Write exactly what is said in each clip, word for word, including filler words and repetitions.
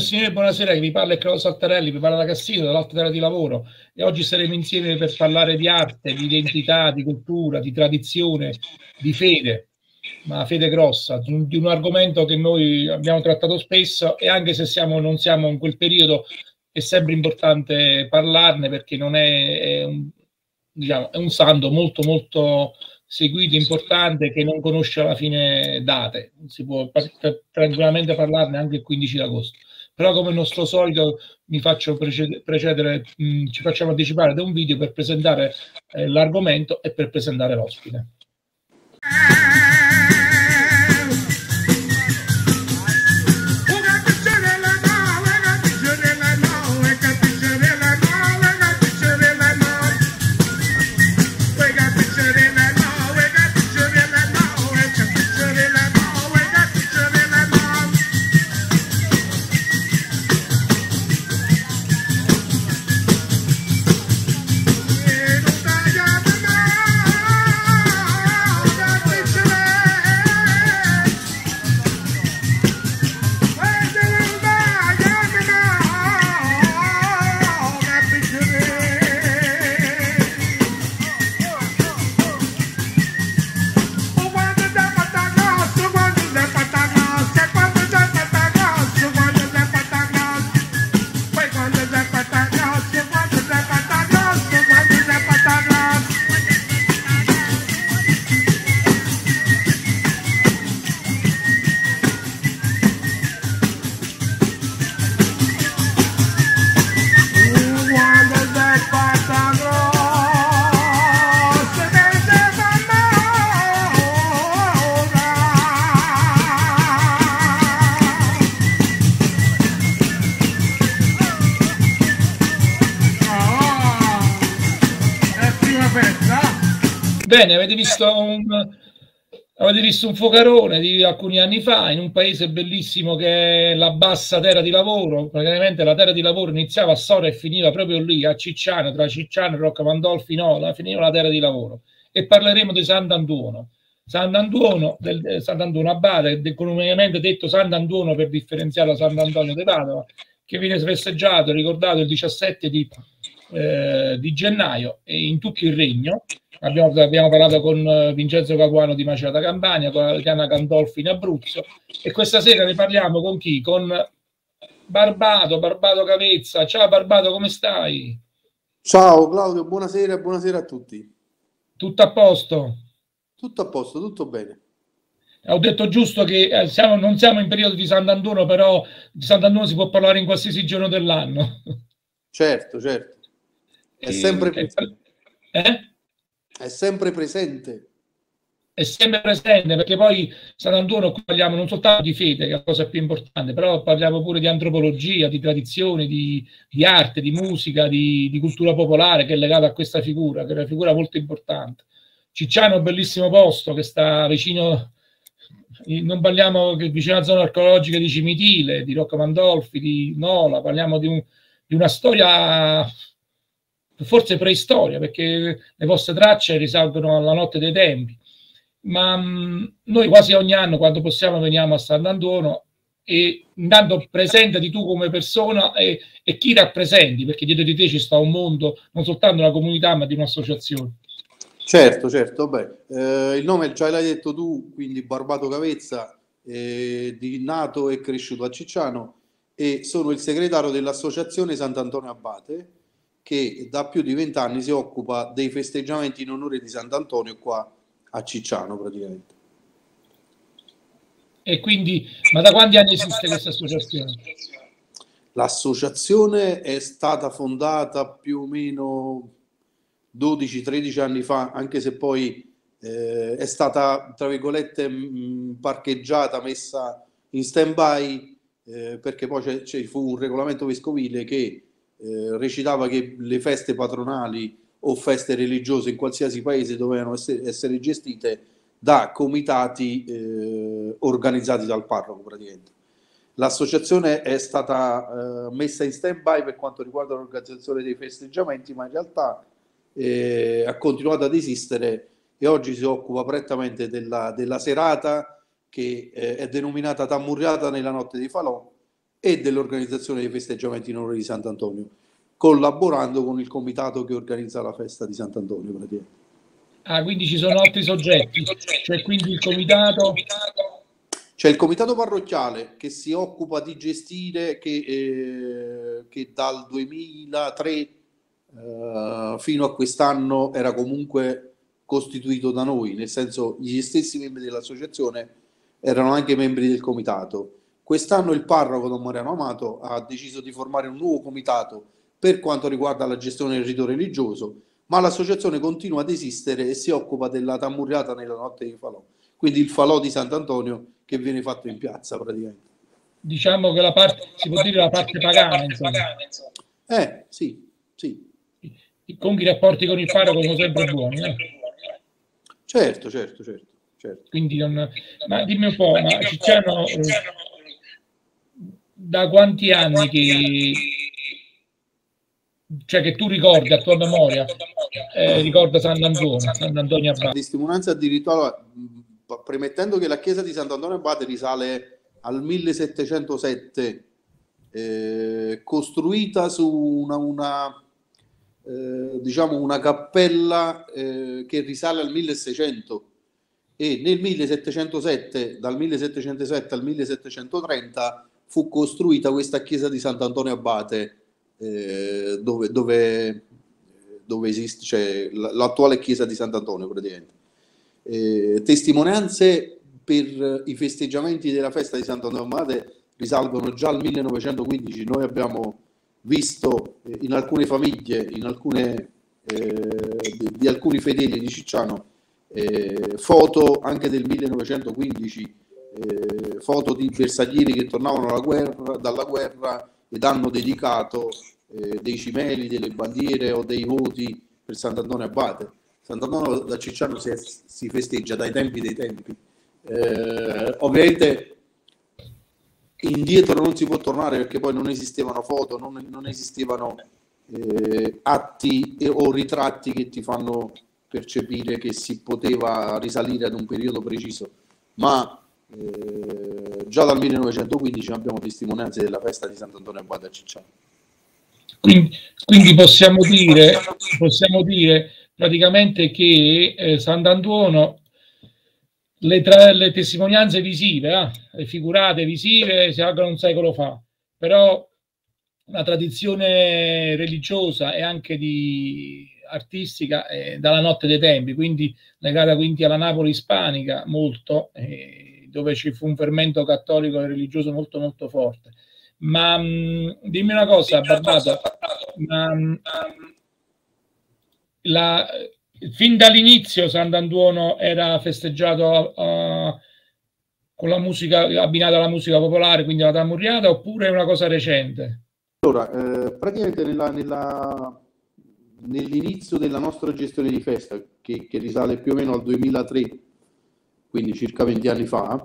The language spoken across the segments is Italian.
Signore, buonasera, che vi parla è Claudio Saltarelli, vi parla da Cassino, dall'Alta Terra di Lavoro, e oggi saremo insieme per parlare di arte, di identità, di cultura, di tradizione, di fede, ma fede grossa, di un argomento che noi abbiamo trattato spesso, e anche se siamo, non siamo in quel periodo è sempre importante parlarne, perché non è, è, un, diciamo, è un santo molto molto seguito, importante, che non conosce alla fine date. Si può tranquillamente parlarne anche il quindici d'agosto. Però, come il nostro solito, mi faccio precedere, mh, ci facciamo anticipare da un video per presentare eh, l'argomento e per presentare l'ospite. Bene, avete visto un, avete visto un focarone di alcuni anni fa in un paese bellissimo che è la Bassa Terra di Lavoro. Praticamente la Terra di Lavoro iniziava a Sora e finiva proprio lì, a Cicciano, tra Cicciano e Rocca Pandolfi, Nola, finiva la Terra di Lavoro. E parleremo di Sant'Antuono. Sant'Antuono, del Sant'Antuono Abate, comunemente detto Sant'Antuono per differenziare da Sant'Antonio di Padova, che viene festeggiato, ricordato, il diciassette di, eh, di gennaio e in tutto il regno. Abbiamo, abbiamo parlato con Vincenzo Capuano di Macerata Campania, con Diana Gandolfi in Abruzzo, e questa sera ne parliamo con chi? Con Barbato, Barbato Cavezza. Ciao Barbato, come stai? Ciao Claudio, buonasera e buonasera a tutti. Tutto a posto? Tutto a posto, tutto bene. Ho detto giusto che eh, siamo, non siamo in periodo di Sant'Antuono, però di Sant'Antuono si può parlare in qualsiasi giorno dell'anno. Certo, certo. È e, sempre eh? È sempre presente. È sempre presente, perché poi Sant'Antuono qui parliamo non soltanto di fede, che è la cosa più importante, però parliamo pure di antropologia, di tradizioni, di, di arte, di musica, di, di cultura popolare, che è legata a questa figura, che è una figura molto importante. Cicciano è un bellissimo posto che sta vicino, non parliamo che vicino alla zona archeologica di Cimitile, di Rocca Pandolfi, di Nola, parliamo di, un, di una storia forse preistoria, perché le vostre tracce risalgono alla notte dei tempi, ma mh, noi quasi ogni anno, quando possiamo, veniamo a Sant'Antuono, e intanto presentati tu come persona e, e chi rappresenti, perché dietro di te ci sta un mondo, non soltanto una comunità, ma di un'associazione. Certo, certo. Beh, eh, il nome già l'hai detto tu, quindi Barbato Cavezza, eh, di nato e cresciuto a Cicciano, e sono il segretario dell'associazione Sant'Antonio Abate, che da più di vent'anni si occupa dei festeggiamenti in onore di Sant'Antonio qua a Cicciano praticamente. E quindi, ma da quanti anni esiste questa associazione? L'associazione è stata fondata più o meno dodici tredici anni fa, anche se poi eh, è stata, tra virgolette, mh, parcheggiata, messa in stand-by, eh, perché poi ci fu un regolamento vescovile che Eh, recitava che le feste patronali o feste religiose in qualsiasi paese dovevano essere, essere gestite da comitati eh, organizzati dal parroco praticamente. L'associazione è stata eh, messa in stand-by per quanto riguarda l'organizzazione dei festeggiamenti, ma in realtà eh, ha continuato ad esistere e oggi si occupa prettamente della, della serata che eh, è denominata Tammurriata nella notte di Falò, e dell'organizzazione dei festeggiamenti in onore di Sant'Antonio, collaborando con il comitato che organizza la festa di Sant'Antonio. Ah, quindi ci sono altri soggetti, cioè quindi il comitato... C'è il comitato parrocchiale che si occupa di gestire, che, eh, che dal duemilatré eh, fino a quest'anno era comunque costituito da noi, nel senso gli stessi membri dell'associazione erano anche membri del comitato. Quest'anno il parroco Don Mariano Amato ha deciso di formare un nuovo comitato per quanto riguarda la gestione del rito religioso, ma l'associazione continua ad esistere e si occupa della tammurriata nella notte di falò, quindi il falò di Sant'Antonio che viene fatto in piazza praticamente. Diciamo che la parte, si può dire la parte pagana, insomma. Eh, sì, sì. Comunque i rapporti con il parroco sono sempre buoni, eh? Certo, certo, certo, certo. Quindi non... Ma dimmi un po', ma Cicciano, eh, da quanti anni che... cioè che tu ricordi a tua memoria, eh, ricorda Sant'Antonio, Sant'Antonio Abate? La testimonianza addirittura, premettendo che la chiesa di Sant'Antonio Abate risale al millesettecentosette, eh, costruita su una, una eh, diciamo una cappella eh, che risale al milleseicento, e nel millesettecentosette, dal millesettecentosette al millesettecentotrenta, fu costruita questa chiesa di Sant'Antonio Abate, eh, dove, dove, dove esiste, cioè, l'attuale chiesa di Sant'Antonio praticamente. Eh, testimonianze per i festeggiamenti della festa di Sant'Antonio Abate risalgono già al millenovecentoquindici. Noi abbiamo visto eh, in alcune famiglie, in alcune, eh, di, di alcuni fedeli di Cicciano, eh, foto anche del millenovecentoquindici, eh, foto di bersaglieri che tornavano alla guerra, dalla guerra ed hanno dedicato eh, dei cimeli, delle bandiere o dei voti per Sant'Antonio Abate. Sant'Antonio da Cicciano si, è, si festeggia dai tempi dei tempi. Eh, ovviamente indietro non si può tornare, perché poi non esistevano foto, non, non esistevano eh, atti e, o ritratti che ti fanno percepire che si poteva risalire ad un periodo preciso, ma eh, già dal millenovecentoquindici abbiamo testimonianze della festa di Sant'Antonio Abate a Cicciano. Quindi, quindi possiamo dire, possiamo dire praticamente che eh, Sant'Antonio, le, tra, le testimonianze visive, eh, le figurate visive si aprono un secolo fa, però la tradizione religiosa e anche di artistica è dalla notte dei tempi, quindi legata quindi alla Napoli ispanica molto, eh, dove ci fu un fermento cattolico e religioso molto molto forte. Ma mh, dimmi una cosa, Barbato, ma, mh, la, fin dall'inizio Sant'Antonio era festeggiato uh, con la musica abbinata alla musica popolare, quindi la tammurriata, oppure è una cosa recente? Allora, eh, praticamente nella, nella, nell'inizio della nostra gestione di festa, che, che risale più o meno al duemilatré, quindi circa venti anni fa,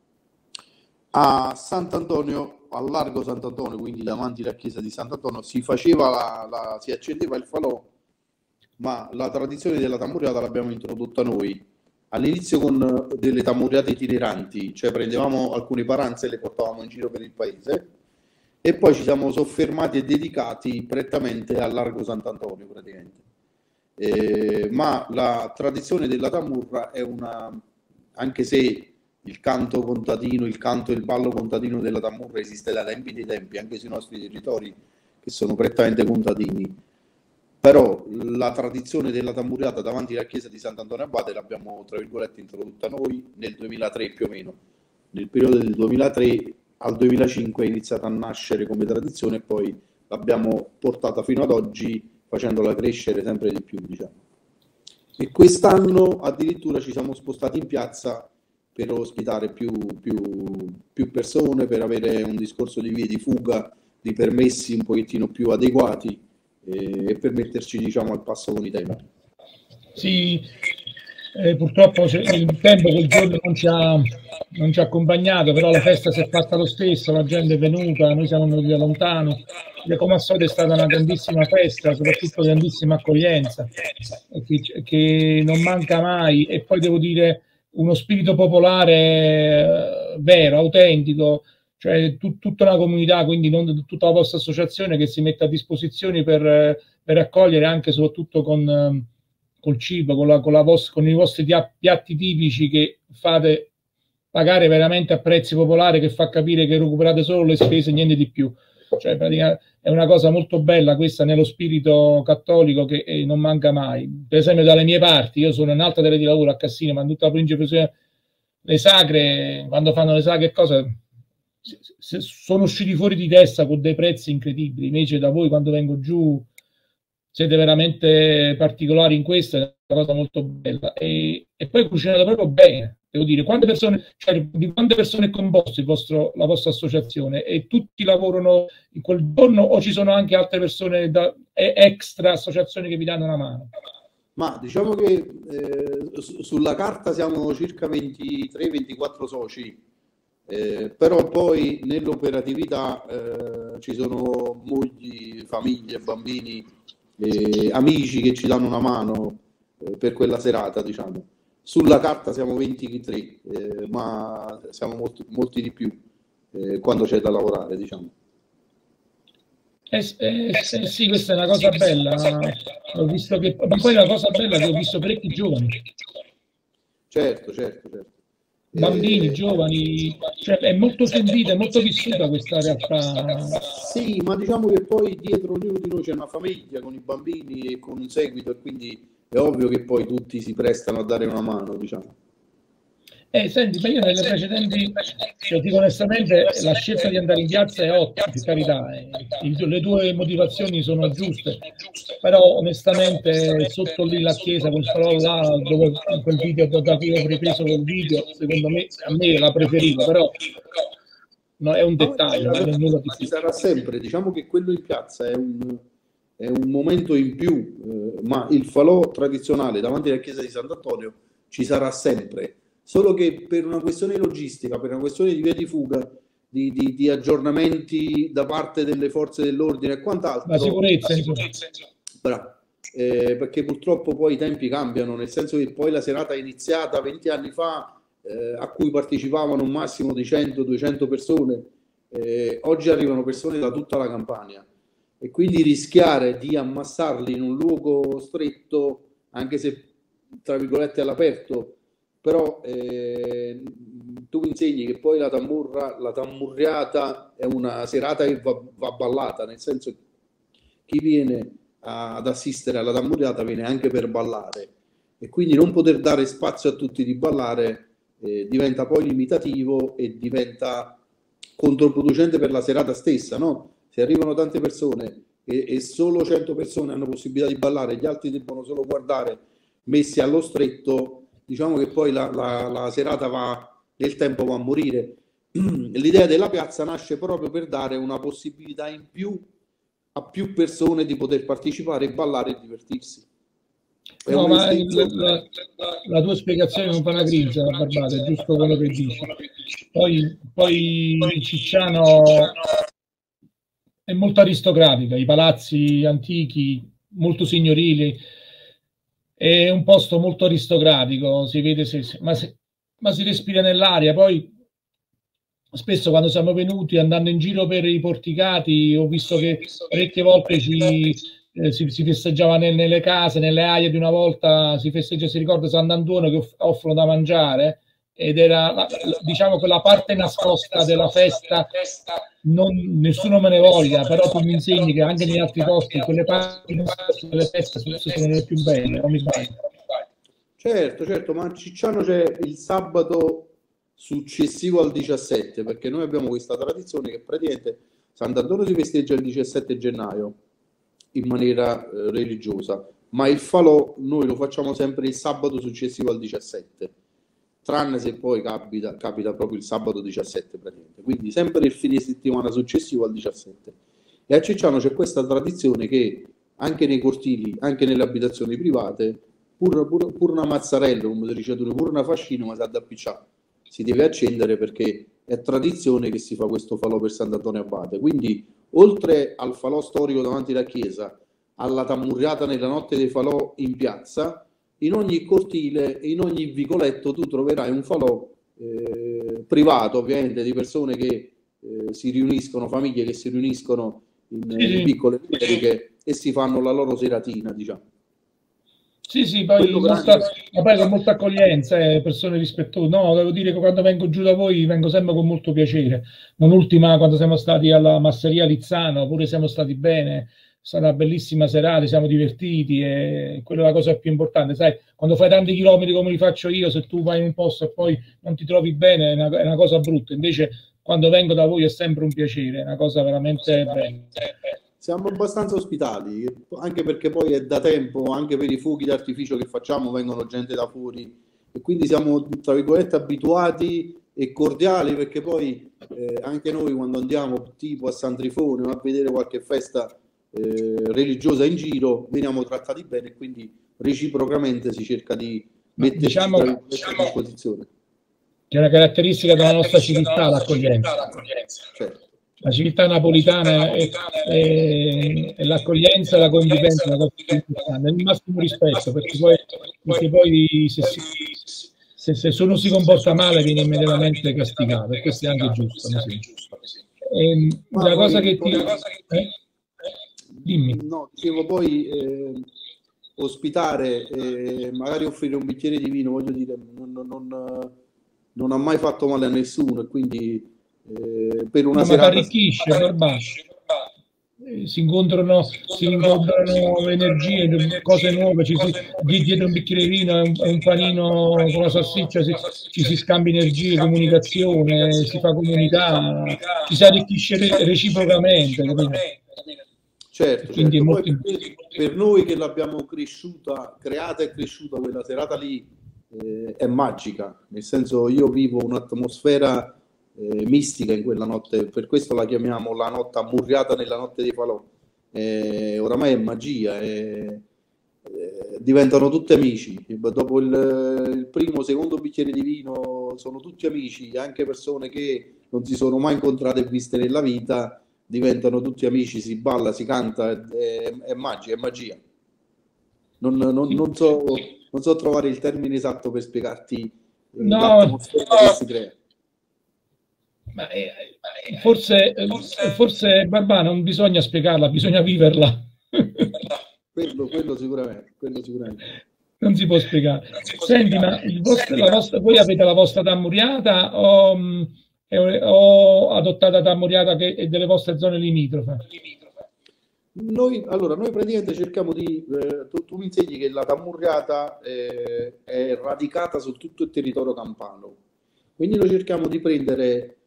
a Sant'Antonio, al largo Sant'Antonio, quindi davanti alla chiesa di Sant'Antonio, si faceva la, la, si accendeva il falò, ma la tradizione della tammurriata l'abbiamo introdotta noi all'inizio con delle tammurriate itineranti, cioè prendevamo alcune paranze e le portavamo in giro per il paese, e poi ci siamo soffermati e dedicati prettamente al largo Sant'Antonio praticamente. Eh, ma la tradizione della tammurra è una, anche se il canto contadino, il canto e il ballo contadino della tammurra esiste da tempi dei tempi, anche sui nostri territori che sono prettamente contadini, però la tradizione della tammurriata davanti alla chiesa di Sant'Antonio Abate l'abbiamo, tra virgolette, introdotta noi nel duemilatré più o meno. Nel periodo del duemilatré al duemilacinque è iniziata a nascere come tradizione e poi l'abbiamo portata fino ad oggi, facendola crescere sempre di più, diciamo. E quest'anno addirittura ci siamo spostati in piazza per ospitare più, più, più persone, per avere un discorso di vie di fuga, di permessi un pochettino più adeguati e, e per metterci, diciamo, al passo con i tempi. Sì, eh, purtroppo il tempo quel giorno non ci, ha, non ci ha accompagnato, però la festa si è fatta lo stesso, la gente è venuta, noi siamo venuti da lontano, e come al solito è stata una grandissima festa, soprattutto grandissima accoglienza, che, che non manca mai, e poi devo dire uno spirito popolare eh, vero, autentico, cioè tut, tutta una comunità, quindi non tutta la vostra associazione che si mette a disposizione per, per accogliere anche soprattutto con, col cibo, con, la, con, la vostra, con i vostri piatti tipici che fate pagare veramente a prezzi popolari, che fa capire che recuperate solo le spese e niente di più. Cioè, praticamente è una cosa molto bella questa nello spirito cattolico che eh, non manca mai. Per esempio dalle mie parti, io sono in alta terra di lavoro a Cassino, ma in tutta la provincia di le sagre, quando fanno le sagre cose, sono usciti fuori di testa con dei prezzi incredibili. Invece da voi, quando vengo giù, siete veramente particolari in questo, è una cosa molto bella. E, e poi cucinate proprio bene. Devo dire, quante persone, cioè, di quante persone è composto il vostro, la vostra associazione, e tutti lavorano in quel giorno o ci sono anche altre persone da, extra associazioni che vi danno una mano? Ma diciamo che eh, sulla carta siamo circa ventitré ventiquattro soci, eh, però poi nell'operatività eh, ci sono mogli, famiglie, bambini, eh, amici che ci danno una mano eh, per quella serata, diciamo. Sulla carta siamo ventitré, eh, ma siamo molti, molti di più eh, quando c'è da lavorare, diciamo. Eh, eh, eh, sì, questa è una cosa bella. Ho visto che, ma poi la cosa bella è che ho visto parecchi giovani. Certo, certo, certo. Bambini, eh, giovani, cioè è molto sentita, è molto vissuta questa realtà. Sì, ma diciamo che poi dietro ognuno di noi c'è una famiglia con i bambini e con un seguito, e quindi è ovvio che poi tutti si prestano a dare una mano, diciamo. Eh, senti, ma io nelle precedenti, cioè, dico onestamente, la scelta di andare in piazza è ottima, per carità, eh. Le tue motivazioni sono giuste, però onestamente sotto lì la chiesa, quel falò là, dove quel video da cui ho ripreso quel video, secondo me, a me la preferivo, però no, è un dettaglio, ma, non è nulla di più. Ci sarà sempre, diciamo che quello in piazza è un, è un momento in più, eh, ma il falò tradizionale davanti alla chiesa di Sant'Antonio ci sarà sempre. Solo che per una questione logistica, per una questione di via di fuga, di, di, di aggiornamenti da parte delle forze dell'ordine e quant'altro. La sicurezza, la sicurezza. Bravo. Eh, perché purtroppo poi i tempi cambiano, nel senso che poi la serata è iniziata venti anni fa, eh, a cui partecipavano un massimo di cento duecento persone, eh, oggi arrivano persone da tutta la Campania, e quindi rischiare di ammassarli in un luogo stretto, anche se tra virgolette all'aperto, però eh, tu mi insegni che poi la tamburra, la tammurriata è una serata che va, va ballata, nel senso che chi viene a, ad assistere alla tammurriata viene anche per ballare, e quindi non poter dare spazio a tutti di ballare eh, diventa poi limitativo e diventa controproducente per la serata stessa, no? Se arrivano tante persone e, e solo cento persone hanno possibilità di ballare, gli altri debbono solo guardare messi allo stretto, diciamo che poi la, la, la serata va, nel tempo va a morire. L'idea della piazza nasce proprio per dare una possibilità in più a più persone di poter partecipare, ballare e divertirsi. È no, ma la, la, la tua spiegazione non fa una grigia, Barbata, è giusto quello che dici. Poi, poi Cicciano è molto aristocratica, i palazzi antichi, molto signorili. È un posto molto aristocratico, si vede, se, ma, se, ma si respira nell'aria. Poi spesso quando siamo venuti andando in giro per i porticati ho visto che parecchie volte ci, eh, si, si festeggiava nel, nelle case, nelle aie di una volta si festeggia, si ricorda Sant'Antonio che off, offrono da mangiare, ed era la, diciamo quella parte nascosta della festa. Non, nessuno me ne voglia, però tu mi insegni che anche negli altri posti quelle parti delle feste sono le più belle, non mi sbaglio. Certo, certo, ma a Cicciano c'è il sabato successivo al diciassette, perché noi abbiamo questa tradizione che praticamente Sant'Antonio si festeggia il diciassette gennaio in maniera eh, religiosa, ma il falò noi lo facciamo sempre il sabato successivo al diciassette, tranne se poi capita, capita proprio il sabato diciassette praticamente, quindi sempre il fine settimana successivo al diciassette. E a Cicciano c'è questa tradizione che anche nei cortili, anche nelle abitazioni private, pur, pur, pur una mazzarella, come dice tu, pur una fascina, ma sa da appicciare, si deve accendere, perché è tradizione che si fa questo falò per Sant'Antonio Abate. Quindi oltre al falò storico davanti alla chiesa, alla tammurriata nella notte dei falò in piazza, in ogni cortile e in ogni vicoletto tu troverai un falò eh, privato, ovviamente, di persone che eh, si riuniscono, famiglie che si riuniscono in, Sì, in piccole fabbriche e si fanno la loro seratina, diciamo. sì, sì, poi, Quello molta, grande. ma poi con molta accoglienza, eh, persone rispettose. No, devo dire che quando vengo giù da voi vengo sempre con molto piacere. Non ultima quando siamo stati alla Masseria Lizzano, pure siamo stati bene, è stata una bellissima serata, ci siamo divertiti e quella è la cosa più importante. Sai, quando fai tanti chilometri come li faccio io, se tu vai in un posto e poi non ti trovi bene è una, è una cosa brutta. Invece quando vengo da voi è sempre un piacere, è una cosa veramente bella. Siamo abbastanza ospitali, anche perché poi è da tempo, anche per i fuochi d'artificio che facciamo, vengono gente da fuori e quindi siamo, tra virgolette, abituati e cordiali, perché poi eh, anche noi quando andiamo tipo a San Trifone o a vedere qualche festa eh, religiosa in giro, veniamo trattati bene e quindi reciprocamente si cerca di metterci Diciamo, a disposizione. Che è una caratteristica della nostra civiltà, l'accoglienza. Certo. La civiltà napolitana è, è, è l'accoglienza e la convivenza, la cosa più importante, il massimo rispetto, perché poi, perché poi se, se, se uno si comporta male viene immediatamente castigato, e questo è anche giusto. Sì. E, la cosa che ti... Eh? Dimmi. No, dicevo poi eh, ospitare e magari offrire un bicchiere di vino, voglio dire, non, non, non ha mai fatto male a nessuno e quindi eh, per una no, serata... Ma ti arricchisce, si incontrano, si incontrano energie, cose nuove, ci si, dietro un bicchiere di vino e un, un panino con la salsiccia si, ci si scambia energie, comunicazione, si fa comunità, ci si arricchisce reciprocamente, capito? Certo, certo. Poi per, per noi che l'abbiamo cresciuta, creata e cresciuta quella serata lì eh, è magica, nel senso io vivo un'atmosfera Eh, mistica in quella notte, per questo la chiamiamo la notte ammurriata nella notte dei falò. Eh, oramai è magia, eh, eh, diventano tutti amici. Dopo il, il primo, secondo bicchiere di vino sono tutti amici, anche persone che non si sono mai incontrate e viste nella vita, diventano tutti amici, si balla, si canta, è, è magia, è magia. Non, non, non, so, non so trovare il termine esatto per spiegarti eh, no, l'atmosfera no. che si crea. Ma eh, forse, forse, forse Barbà non bisogna spiegarla, bisogna viverla. quello, quello, sicuramente, quello sicuramente. Non si può spiegare. Senti, ma il vostro, la vostra, voi avete la vostra tammuriata o, o adottata tammuriata che è delle vostre zone limitrofe? Noi, allora, noi praticamente cerchiamo di... Eh, tu, tu mi insegni che la tammuriata eh, è radicata su tutto il territorio campano. Quindi noi cerchiamo di prendere...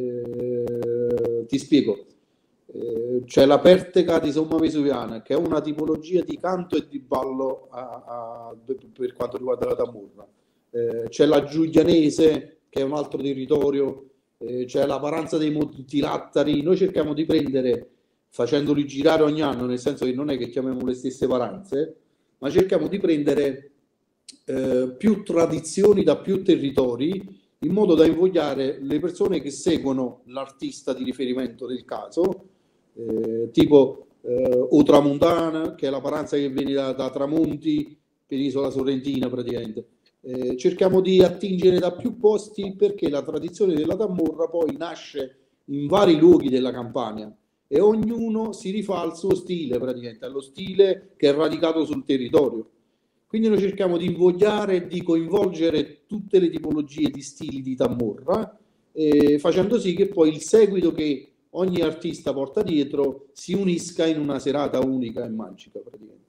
Eh, ti spiego, eh, c'è la perteca di somma vesuviana che è una tipologia di canto e di ballo a, a, per quanto riguarda la tamurra, eh, c'è la giulianese che è un altro territorio, eh, c'è la paranza dei Montilattari. Noi cerchiamo di prendere, facendoli girare ogni anno, nel senso che non è che chiamiamo le stesse paranze, ma cerchiamo di prendere eh, più tradizioni da più territori, in modo da invogliare le persone che seguono l'artista di riferimento del caso, eh, tipo eh, O Tramontana, che è la paranza che viene da, da Tramonti, penisola sorrentina praticamente. Eh, cerchiamo di attingere da più posti perché la tradizione della Tamurra poi nasce in vari luoghi della Campania e ognuno si rifà al suo stile praticamente, allo stile che è radicato sul territorio. Quindi noi cerchiamo di invogliare e di coinvolgere tutte le tipologie di stili di Tamurra, eh, facendo sì che poi il seguito che ogni artista porta dietro si unisca in una serata unica e magica praticamente.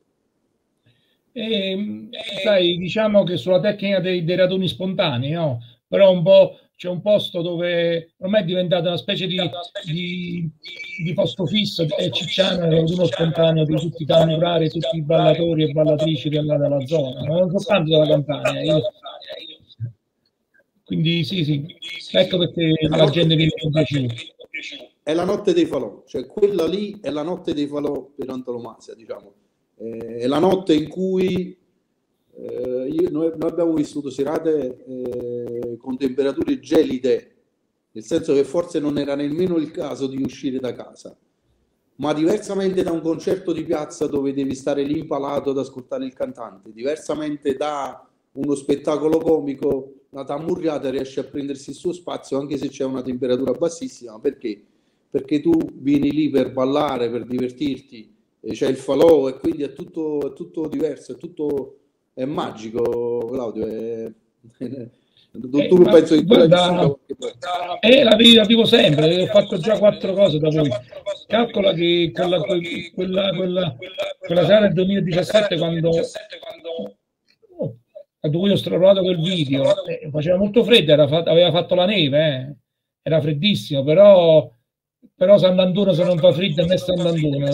E, sai, diciamo che sulla tecnica dei, dei raduni spontanei, no? Però un po' c'è un posto dove ormai è diventata una specie di, di, di posto fisso, è Cicciano, è uno spontaneo di tutti i tamurari, tutti i ballatori e ballatrici della, della zona, non soltanto della Campania. Io... Quindi sì, sì, ecco perché la, la gente viene con piacere. È la notte dei falò, cioè quella lì è la notte dei falò per antonomasia, diciamo. È la notte in cui eh, io, noi, noi abbiamo vissuto serate eh, con temperature gelide, nel senso che forse non era nemmeno il caso di uscire da casa, ma diversamente da un concerto di piazza dove devi stare lì impalato ad ascoltare il cantante, diversamente da uno spettacolo comico la tammurriata riesce a prendersi il suo spazio anche se c'è una temperatura bassissima. Perché? Perché tu vieni lì per ballare, per divertirti, c'è il falò e quindi è tutto, è tutto diverso, è tutto è magico, Claudio. È... tu, eh, tu non penso che guarda, eh, la, la vivo sempre, ho fatto già quattro cose da voi. Calcola che quella, quella, quella, quella sera del duemiladiciassette, quando quando io ho provato quel video, eh, faceva molto freddo, era fatto, aveva fatto la neve, eh. Era freddissimo, però, però San Antonio se non fa freddo non è San Antonio.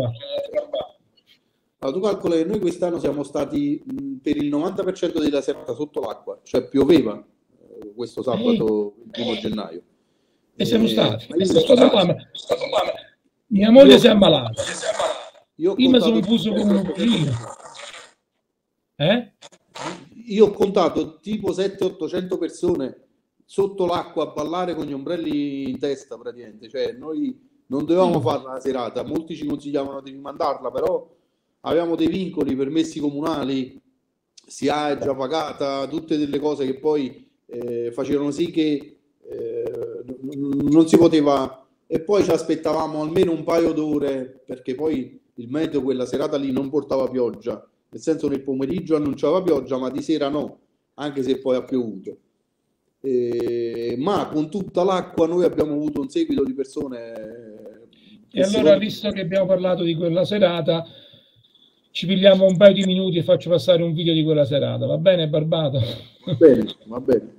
Allora, tu calcola che noi quest'anno siamo stati mh, per il novanta per cento della serata sotto l'acqua, cioè pioveva eh, questo sabato, il primo gennaio. E siamo eh, stati. Io sono stato qua, mia moglie io, si è ammalata. Io, io mi sono fuso con un giro. Eh? Io ho contato tipo settecento ottocento persone sotto l'acqua a ballare con gli ombrelli in testa praticamente, cioè noi non dovevamo farla la serata, molti ci consigliavano di rimandarla, però avevamo dei vincoli, permessi comunali, S I A è già pagata, tutte delle cose che poi eh, facevano sì che eh, non si poteva, e poi ci aspettavamo almeno un paio d'ore perché poi il meteo quella serata lì non portava pioggia. Nel senso, nel pomeriggio annunciava pioggia, ma di sera no, anche se poi ha piovuto. Eh, ma con tutta l'acqua noi abbiamo avuto un seguito di persone. E allora, secondo... visto che abbiamo parlato di quella serata, ci pigliamo un paio di minuti e faccio passare un video di quella serata. Va bene, Barbato? Va bene, va bene.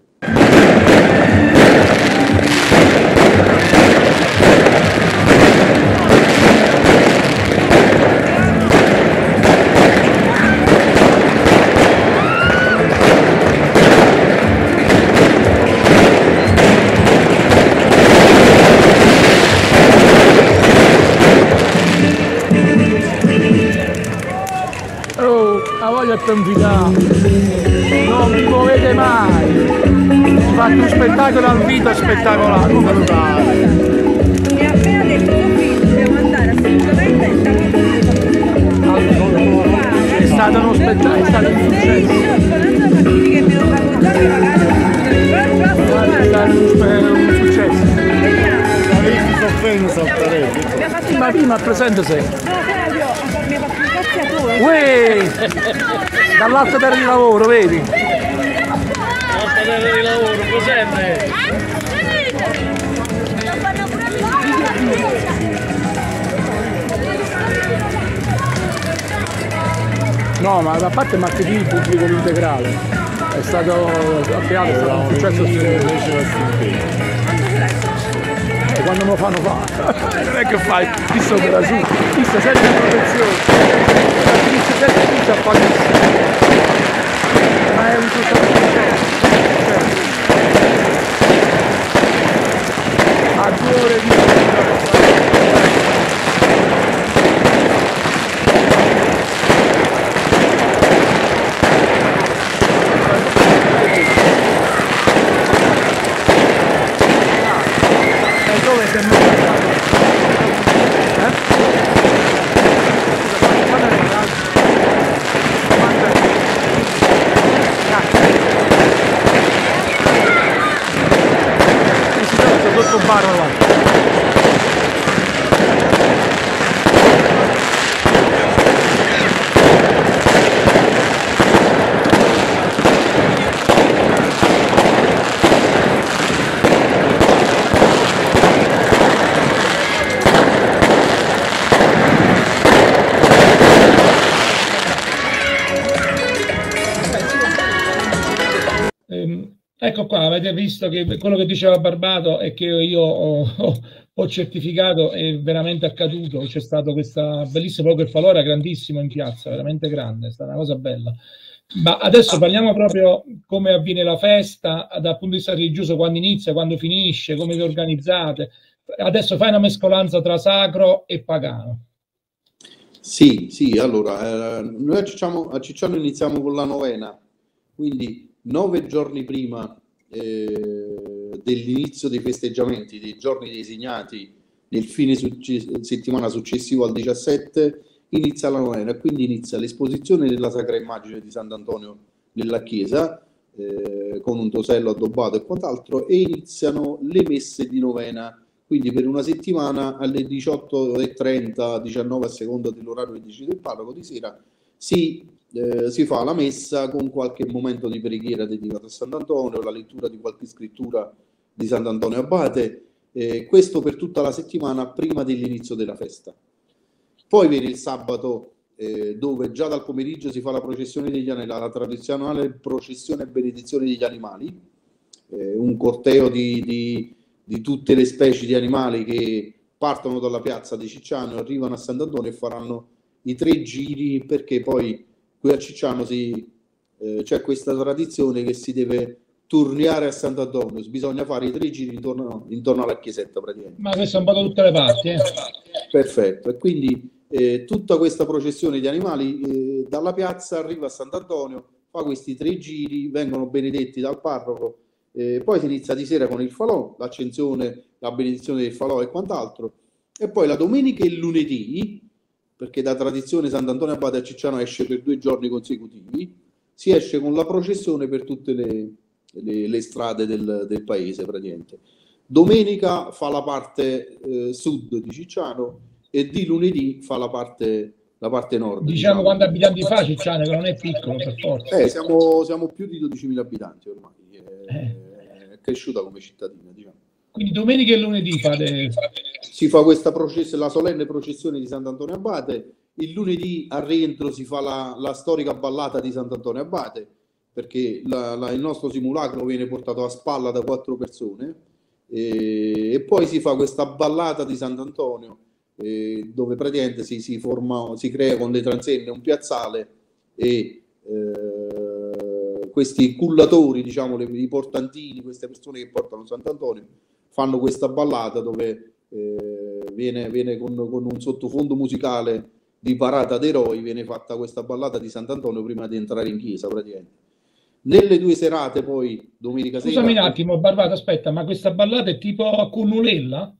Non vi muovete mai, ci fate un spettacolo al video spettacolare, come lo fate? Mi ha appena detto tuo figlio, dobbiamo andare assolutamente è stato uno spettacolo, è stato un successo. Che mi lo fanno già pagare, è stato un successo. Mi ha fatto ma prima presente sei. No, Claudio, mi ha fatto un cazziatore. Uè, dall'altra terra di lavoro, vedi? Dall'altra terra di lavoro, presente? No, ma da parte marketing pubblico l'integrale è stato appiato, è stato un successo studente. E quando me lo fanno fare, non è che fai, chi sopra su, chi sta sempre in protezione, finisce sempre tutto a pagare. Ma è un successo. A due ore di Ecco qua, avete visto che quello che diceva Barbato è che io ho, ho, ho certificato, è veramente accaduto, c'è stato questa bellissima, proprio il falò era grandissimo in piazza, veramente grande, è stata una cosa bella. Ma adesso parliamo proprio come avviene la festa, dal punto di vista religioso, quando inizia, quando finisce, come vi organizzate. Adesso fai una mescolanza tra sacro e pagano. Sì, sì, allora, eh, noi a Cicciano, a Cicciano iniziamo con la novena, quindi nove giorni prima eh, dell'inizio dei festeggiamenti, dei giorni designati nel fine succe- settimana successivo al diciassette, inizia la novena e quindi inizia l'esposizione della Sacra Immagine di Sant'Antonio nella chiesa, eh, con un tosello addobbato e quant'altro, e iniziano le messe di novena. Quindi per una settimana alle diciotto e trenta, diciannove a seconda dell'orario che decide il parroco di sera, si, eh, si fa la messa con qualche momento di preghiera dedicato a Sant'Antonio, la lettura di qualche scrittura di Sant'Antonio Abate, eh, questo per tutta la settimana prima dell'inizio della festa. Poi viene il sabato, eh, dove già dal pomeriggio si fa la processione degli animali, la tradizionale processione e benedizione degli animali, eh, un corteo di... di di tutte le specie di animali che partono dalla piazza di Cicciano, arrivano a Sant'Antonio e faranno i tre giri, perché poi qui a Cicciano si, eh, c'è questa tradizione che si deve turniare a Sant'Antonio, bisogna fare i tre giri intorno, intorno alla chiesetta praticamente. Ma questo è un po' da tutte le parti. Eh? Perfetto, e quindi eh, tutta questa processione di animali eh, dalla piazza arriva a Sant'Antonio, fa questi tre giri, vengono benedetti dal parroco. Eh, poi si inizia di sera con il falò, l'accensione, la benedizione del falò e quant'altro, e poi la domenica e il lunedì, perché da tradizione Sant'Antonio Abate a Cicciano esce per due giorni consecutivi, si esce con la processione per tutte le, le, le strade del, del paese praticamente. Domenica fa la parte eh, sud di Cicciano e di lunedì fa la parte, la parte nord. Diciamo, diciamo. Quanti abitanti fa Cicciano, che non è piccolo per forza. Eh, siamo, siamo più di dodicimila abitanti ormai. Eh. È cresciuta come cittadina, diciamo. Quindi domenica e lunedì fate... Si fa questa processione, la solenne processione di Sant'Antonio Abate. Il lunedì al rientro si fa la, la storica ballata di Sant'Antonio Abate, perché la, la, il nostro simulacro viene portato a spalla da quattro persone, e, e poi si fa questa ballata di Sant'Antonio, eh, dove praticamente si, si, forma, si crea con le transenne un piazzale e eh, questi cullatori, diciamo, le, i portantini, queste persone che portano Sant'Antonio, fanno questa ballata dove eh, viene, viene con, con un sottofondo musicale di parata d'eroi, viene fatta questa ballata di Sant'Antonio prima di entrare in chiesa praticamente. Nelle due serate poi, domenica sera... Scusami un attimo, Barbato, aspetta, ma questa ballata è tipo a Cunnulella?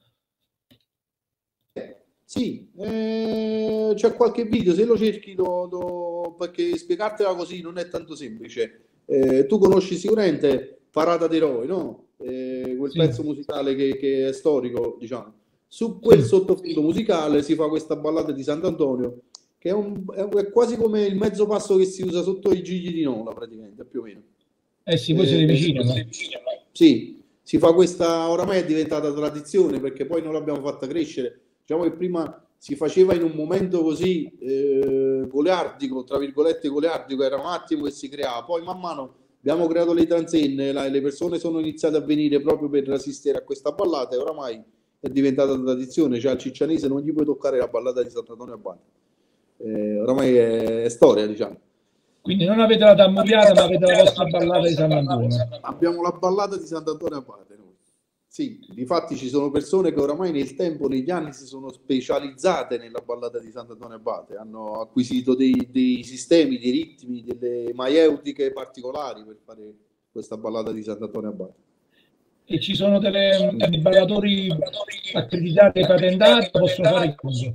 Eh, sì, eh, c'è qualche video, se lo cerchi, lo, lo, perché spiegartela così non è tanto semplice. Eh, tu conosci sicuramente Parata d'eroi, no? Eh, quel sì. pezzo musicale che, che è storico, diciamo. Su quel sottofondo musicale si fa questa ballata di Sant'Antonio, che è, un, è quasi come il mezzo passo che si usa sotto i gigli di Nola, praticamente, più o meno. Eh sì, voi siete eh, vicini, no? Sì, si fa questa, oramai è diventata tradizione, perché poi non l'abbiamo fatta crescere. Diciamo che prima si faceva in un momento così eh, goliardico, tra virgolette goliardico, era un attimo che si creava, poi man mano abbiamo creato le transenne, la, le persone sono iniziate a venire proprio per assistere a questa ballata, e oramai è diventata tradizione, cioè al ciccianese non gli puoi toccare la ballata di Sant'Antonio Abate, eh, oramai è, è storia, diciamo. Quindi non avete la tammuriata, ma avete la vostra ballata di Sant'Antonio. Abbiamo la ballata di Sant'Antonio Abate noi. Sì, difatti ci sono persone che oramai nel tempo, negli anni, si sono specializzate nella ballata di Sant'Antonio Abate, hanno acquisito dei, dei sistemi, dei ritmi, delle maieutiche particolari per fare questa ballata di Sant'Antonio Abate. E ci sono delle, dei ballatori accreditati e patentati, possono fare il conto?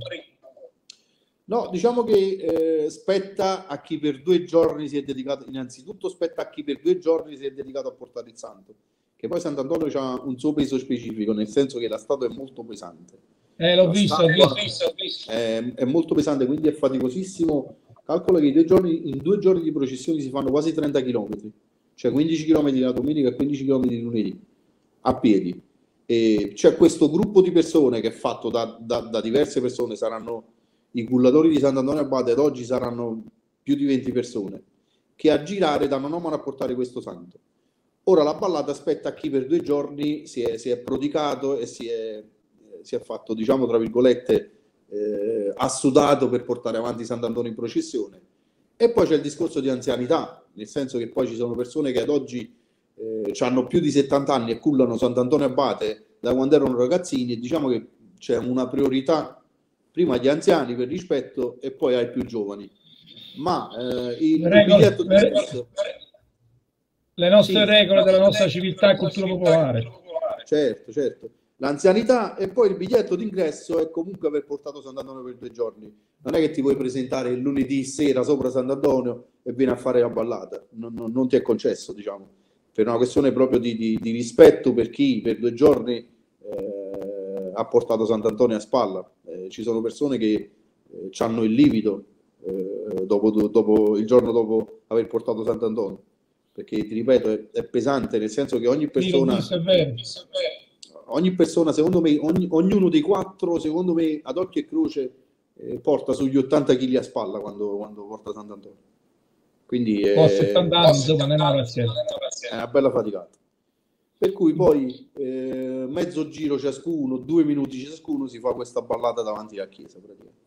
No, diciamo che eh, spetta a chi per due giorni si è dedicato, innanzitutto spetta a chi per due giorni si è dedicato a portare il santo, che poi Sant'Antonio ha un suo peso specifico, nel senso che la statua è molto pesante. Eh, l'ho visto, ho visto, ho visto. È, è molto pesante, quindi è faticosissimo. Calcola che i due giorni, in due giorni di processioni si fanno quasi trenta chilometri, cioè quindici chilometri la domenica e quindici chilometri lunedì, a piedi. E c'è questo gruppo di persone che è fatto da, da, da diverse persone, saranno i cullatori di Sant'Antonio Abate, ad oggi saranno più di venti persone, che a girare danno una mano a portare questo santo. Ora la ballata aspetta a chi per due giorni si è, si è prodigato e si è, si è fatto, diciamo, tra virgolette, eh, assudato per portare avanti Sant'Antonio in processione. E poi c'è il discorso di anzianità, nel senso che poi ci sono persone che ad oggi eh, hanno più di settanta anni e cullano Sant'Antonio Abate da quando erano ragazzini, e diciamo che c'è una priorità prima agli anziani per rispetto e poi ai più giovani. Ma eh, il, il biglietto di ingresso... Le nostre sì, regole della nostra civiltà e cultura popolare. Certo, certo. L'anzianità, e poi il biglietto d'ingresso è comunque aver portato Sant'Antonio per due giorni. Non è che ti puoi presentare il lunedì sera sopra Sant'Antonio e viene a fare la ballata, non, non, non ti è concesso, diciamo, per una questione proprio di, di, di rispetto per chi per due giorni eh, ha portato Sant'Antonio a spalla. Eh, ci sono persone che eh, hanno il livido eh, dopo, dopo, il giorno dopo aver portato Sant'Antonio, perché ti ripeto è, è pesante, nel senso che ogni persona Sì, è vero. ogni persona, secondo me, ogni, ognuno dei quattro, secondo me, ad occhio e croce eh, porta sugli ottanta chili a spalla quando, quando porta Sant'Antonio. Quindi è, Ho settanta anni, insomma, non è una è una bella faticata. Per cui poi eh, mezzo giro ciascuno, due minuti ciascuno, si fa questa ballata davanti alla chiesa.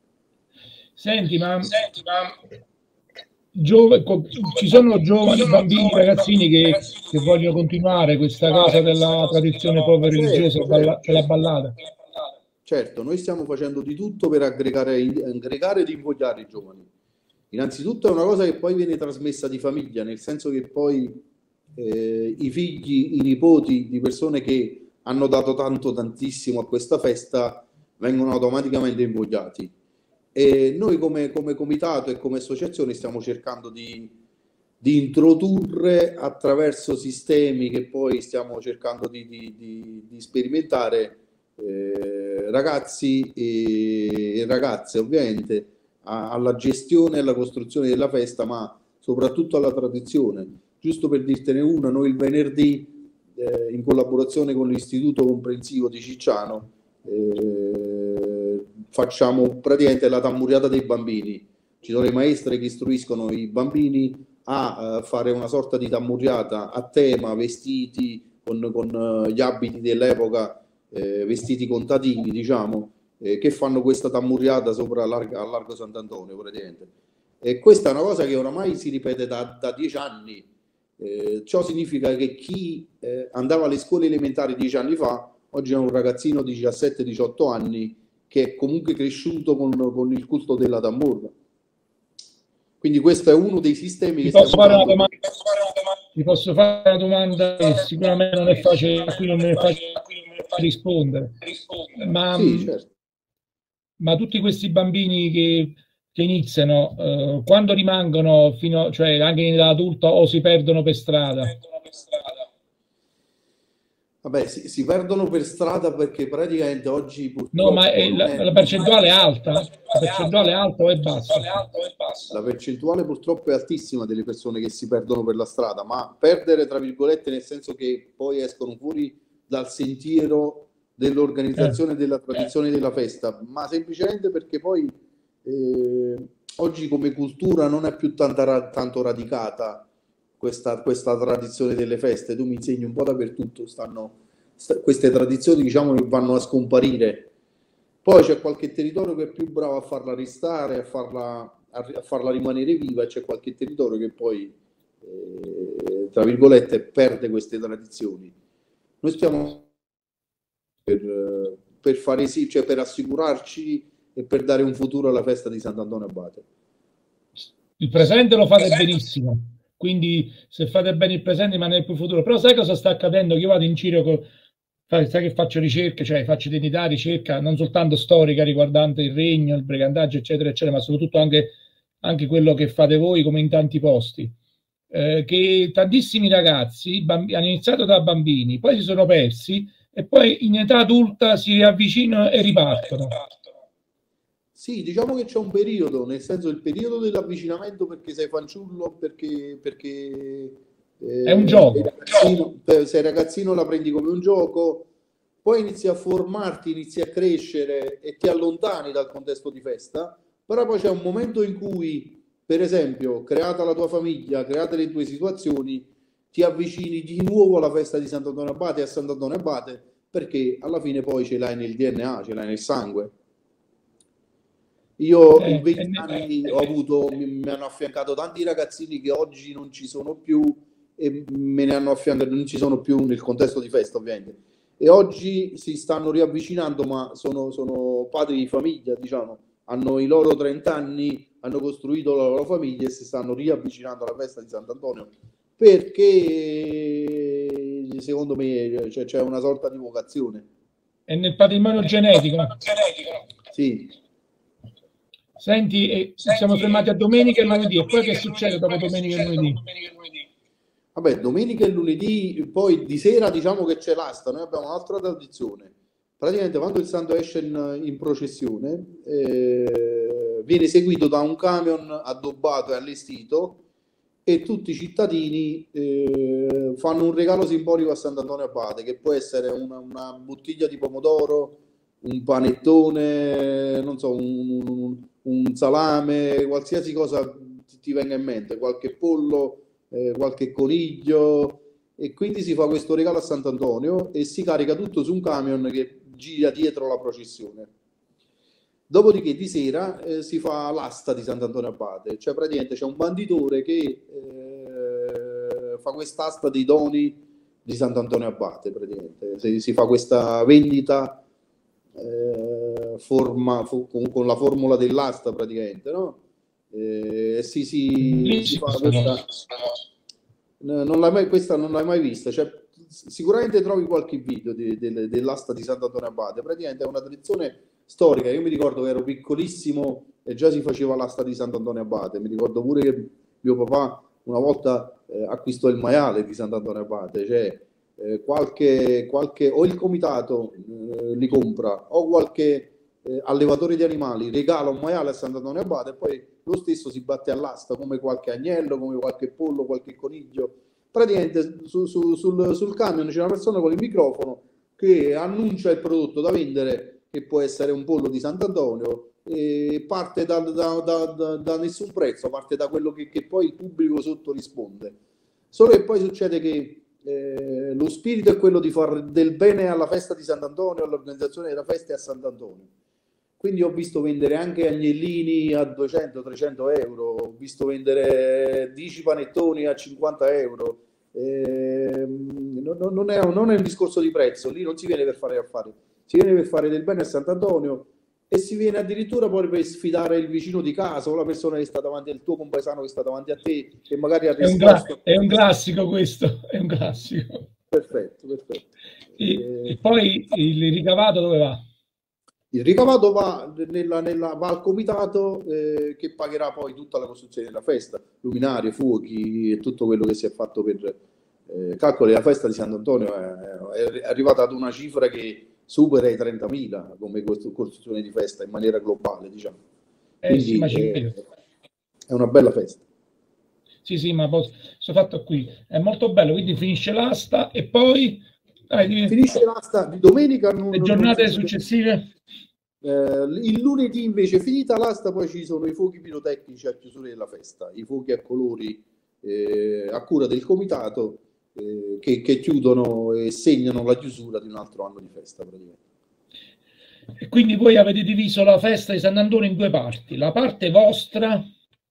Senti, ma, Senti, ma... Giove, ci sono giovani, bambini, ragazzini che, che vogliono continuare questa cosa della tradizione proprio religiosa della ballata? Certo, noi stiamo facendo di tutto per aggregare, aggregare ed invogliare i giovani. Innanzitutto è una cosa che poi viene trasmessa di famiglia, nel senso che poi eh, i figli, i nipoti di persone che hanno dato tanto, tantissimo a questa festa vengono automaticamente invogliati. E noi come, come comitato e come associazione stiamo cercando di, di introdurre attraverso sistemi che poi stiamo cercando di, di, di, di sperimentare eh, ragazzi e, e ragazze ovviamente a, alla gestione e alla costruzione della festa, ma soprattutto alla tradizione. Giusto per dirtene una, noi il venerdì eh, in collaborazione con l'Istituto Comprensivo di Cicciano eh, facciamo praticamente la tammuriata dei bambini. Ci sono le maestre che istruiscono i bambini a uh, fare una sorta di tammuriata a tema, vestiti con, con uh, gli abiti dell'epoca, eh, vestiti contadini, diciamo, eh, che fanno questa tammuriata sopra larga, al Largo Sant'Antonio praticamente. E questa è una cosa che oramai si ripete da, da dieci anni. Eh, ciò significa che chi eh, andava alle scuole elementari dieci anni fa, oggi è un ragazzino di diciassette diciotto anni che è comunque cresciuto con, con il culto della Tamurra. Quindi questo è uno dei sistemi Ti che posso fare una stiamo domanda? Ti posso fare una domanda che sicuramente non è facile, a cui non è facile rispondere. Ma, sì, certo. ma tutti questi bambini che, che iniziano, eh, quando rimangono fino, cioè anche in età adulta, o si perdono per strada? Vabbè, si, si perdono per strada perché praticamente oggi purtroppo no, ma è, la, è... la percentuale è alta? La percentuale è alta o è bassa? La percentuale purtroppo è altissima delle persone che si perdono per la strada, ma perdere tra virgolette nel senso che poi escono fuori dal sentiero dell'organizzazione eh. della tradizione della festa, ma semplicemente perché poi eh, oggi come cultura non è più tanta, tanto radicata Questa, questa tradizione delle feste. Tu mi insegni un po' dappertutto, stanno st queste tradizioni, diciamo, che vanno a scomparire. Poi c'è qualche territorio che è più bravo a farla restare, a farla, a, a farla rimanere viva, e c'è qualche territorio che poi eh, tra virgolette perde queste tradizioni. Noi stiamo per, per fare sì, cioè per assicurarci e per dare un futuro alla festa di Sant'Antonio Abate. Il presente lo fate benissimo, quindi se fate bene il presente ma nel più futuro. Però sai cosa sta accadendo? Che io vado in giro con, sai che faccio ricerche, cioè faccio identità, ricerca non soltanto storica riguardante il regno, il brigantaggio eccetera eccetera, ma soprattutto anche, anche quello che fate voi come in tanti posti, eh, che tantissimi ragazzi hanno iniziato da bambini, poi si sono persi e poi in età adulta si riavvicinano e ripartono. Sì, diciamo che c'è un periodo, nel senso il periodo dell'avvicinamento perché sei fanciullo, perché, perché eh, è un gioco. Ragazzino, sei ragazzino, la prendi come un gioco, poi inizi a formarti, inizi a crescere e ti allontani dal contesto di festa, però poi c'è un momento in cui, per esempio, creata la tua famiglia, create le tue situazioni, ti avvicini di nuovo alla festa di Sant'Antonio Abate e a Sant'Antonio Abate, perché alla fine poi ce l'hai nel D N A, ce l'hai nel sangue. Io in venti anni ho avuto, mi, mi hanno affiancato tanti ragazzini che oggi non ci sono più e me ne hanno affiancato, non ci sono più nel contesto di festa ovviamente, e oggi si stanno riavvicinando, ma sono, sono padri di famiglia, diciamo, hanno i loro trenta anni, hanno costruito la loro famiglia e si stanno riavvicinando alla festa di Sant'Antonio, perché secondo me c'è, c'è una sorta di vocazione. È nel patrimonio genetico. Sì. Senti, e siamo fermati a domenica e lunedì, e poi che succede dopo domenica e lunedì? Vabbè, domenica e lunedì, poi di sera diciamo che c'è l'asta, noi abbiamo un'altra tradizione. Praticamente quando il santo esce in, in processione, eh, viene seguito da un camion addobbato e allestito, e tutti i cittadini eh, fanno un regalo simbolico a Sant'Antonio Abate, che può essere una, una bottiglia di pomodoro, un panettone, non so, un, un, un salame, qualsiasi cosa ti, ti venga in mente, qualche pollo, eh, qualche coniglio, e quindi si fa questo regalo a Sant'Antonio e si carica tutto su un camion che gira dietro la processione. Dopodiché di sera eh, si fa l'asta di Sant'Antonio Abate, cioè praticamente c'è un banditore che eh, fa quest'asta dei doni di Sant'Antonio Abate, praticamente si, si fa questa vendita eh, forma, con, con la formula dell'asta praticamente, no? Eh, si, si, si fa questa, non l'hai mai, questa non l'hai mai vista, cioè, sicuramente trovi qualche video de, de, dell'asta di Sant'Antonio Abate, praticamente è una tradizione storica. Io mi ricordo che ero piccolissimo e già si faceva l'asta di Sant'Antonio Abate. Mi ricordo pure che mio papà una volta eh, acquistò il maiale di Sant'Antonio Abate, cioè eh, qualche, qualche o il comitato eh, li compra o qualche eh, allevatore di animali regala un maiale a Sant'Antonio Abate e poi lo stesso si batte all'asta, come qualche agnello, come qualche pollo, qualche coniglio. Praticamente su, su, sul, sul camion c'è una persona con il microfono che annuncia il prodotto da vendere, che può essere un pollo di Sant'Antonio, e parte da, da, da, da, da nessun prezzo, parte da quello che, che poi il pubblico sotto risponde. Solo che poi succede che eh, lo spirito è quello di fare del bene alla festa di Sant'Antonio, all'organizzazione della festa e a Sant'Antonio. Quindi ho visto vendere anche agnellini a duecento trecento euro, ho visto vendere dieci panettoni a cinquanta euro. Eh, non, non, è, non è un discorso di prezzo, lì non si viene per fare affari, si viene per fare del bene a Sant'Antonio, e si viene addirittura poi per sfidare il vicino di casa o la persona che sta davanti al tuo compaesano che sta davanti a te, che magari ha risposto. È un, è un classico questo, è un classico. Perfetto, perfetto. E, eh, e poi il ricavato dove va? Il ricavato va, nella, nella, va al comitato eh, che pagherà poi tutta la costruzione della festa, luminarie, fuochi e tutto quello che si è fatto per... Eh, calcoli, la festa di Sant'Antonio è, è arrivata ad una cifra che supera i trentamila come costruzione di festa in maniera globale, diciamo. Eh, Quindi sì, è, è una bella festa. Sì, sì, ma sono fatto qui. È molto bello, quindi finisce l'asta e poi... Dai, finisce l'asta di domenica. Non, le giornate non successive? Eh, il lunedì invece, finita l'asta, poi ci sono i fuochi pirotecnici a chiusura della festa, i fuochi a colori eh, a cura del comitato eh, che, che chiudono e segnano la chiusura di un altro anno di festa praticamente. E quindi voi avete diviso la festa di Sant'Antonio in due parti, la parte vostra...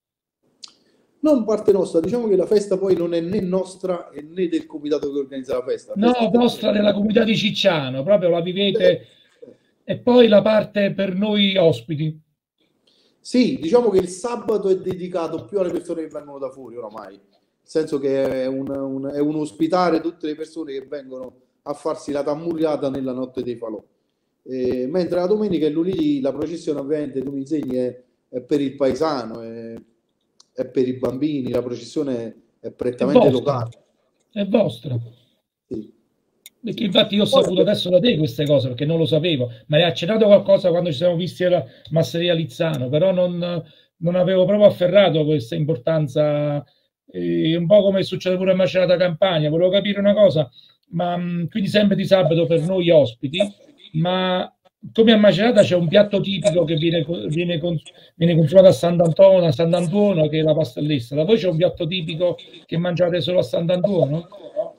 Non parte nostra, diciamo che la festa poi non è né nostra né del comitato che organizza la festa. La no, festa vostra della comunità di Cicciano, proprio la vivete... Eh. E poi la parte per noi ospiti. Sì, diciamo che il sabato è dedicato più alle persone che vengono da fuori oramai, nel senso che è un, un, è un ospitare tutte le persone che vengono a farsi la tammuriata nella notte dei falò. E, mentre la domenica e lunedì la processione, ovviamente tu mi insegni, è, è per il paesano, è, è per i bambini, la processione è prettamente è locale. È vostra. Sì. Perché infatti io ho saputo adesso da te queste cose, perché non lo sapevo, ma hai accennato qualcosa quando ci siamo visti alla Masseria Lizzano, però non, non avevo proprio afferrato questa importanza, eh, un po' come succede pure a Macerata Campania. Volevo capire una cosa, ma quindi sempre di sabato per noi ospiti, ma come a Macerata c'è un piatto tipico che viene, viene, viene consumato a Sant'Antonio, a Sant'Antuono, che è la pastellessa. Da voi c'è un piatto tipico che mangiate solo a Sant'Antuono?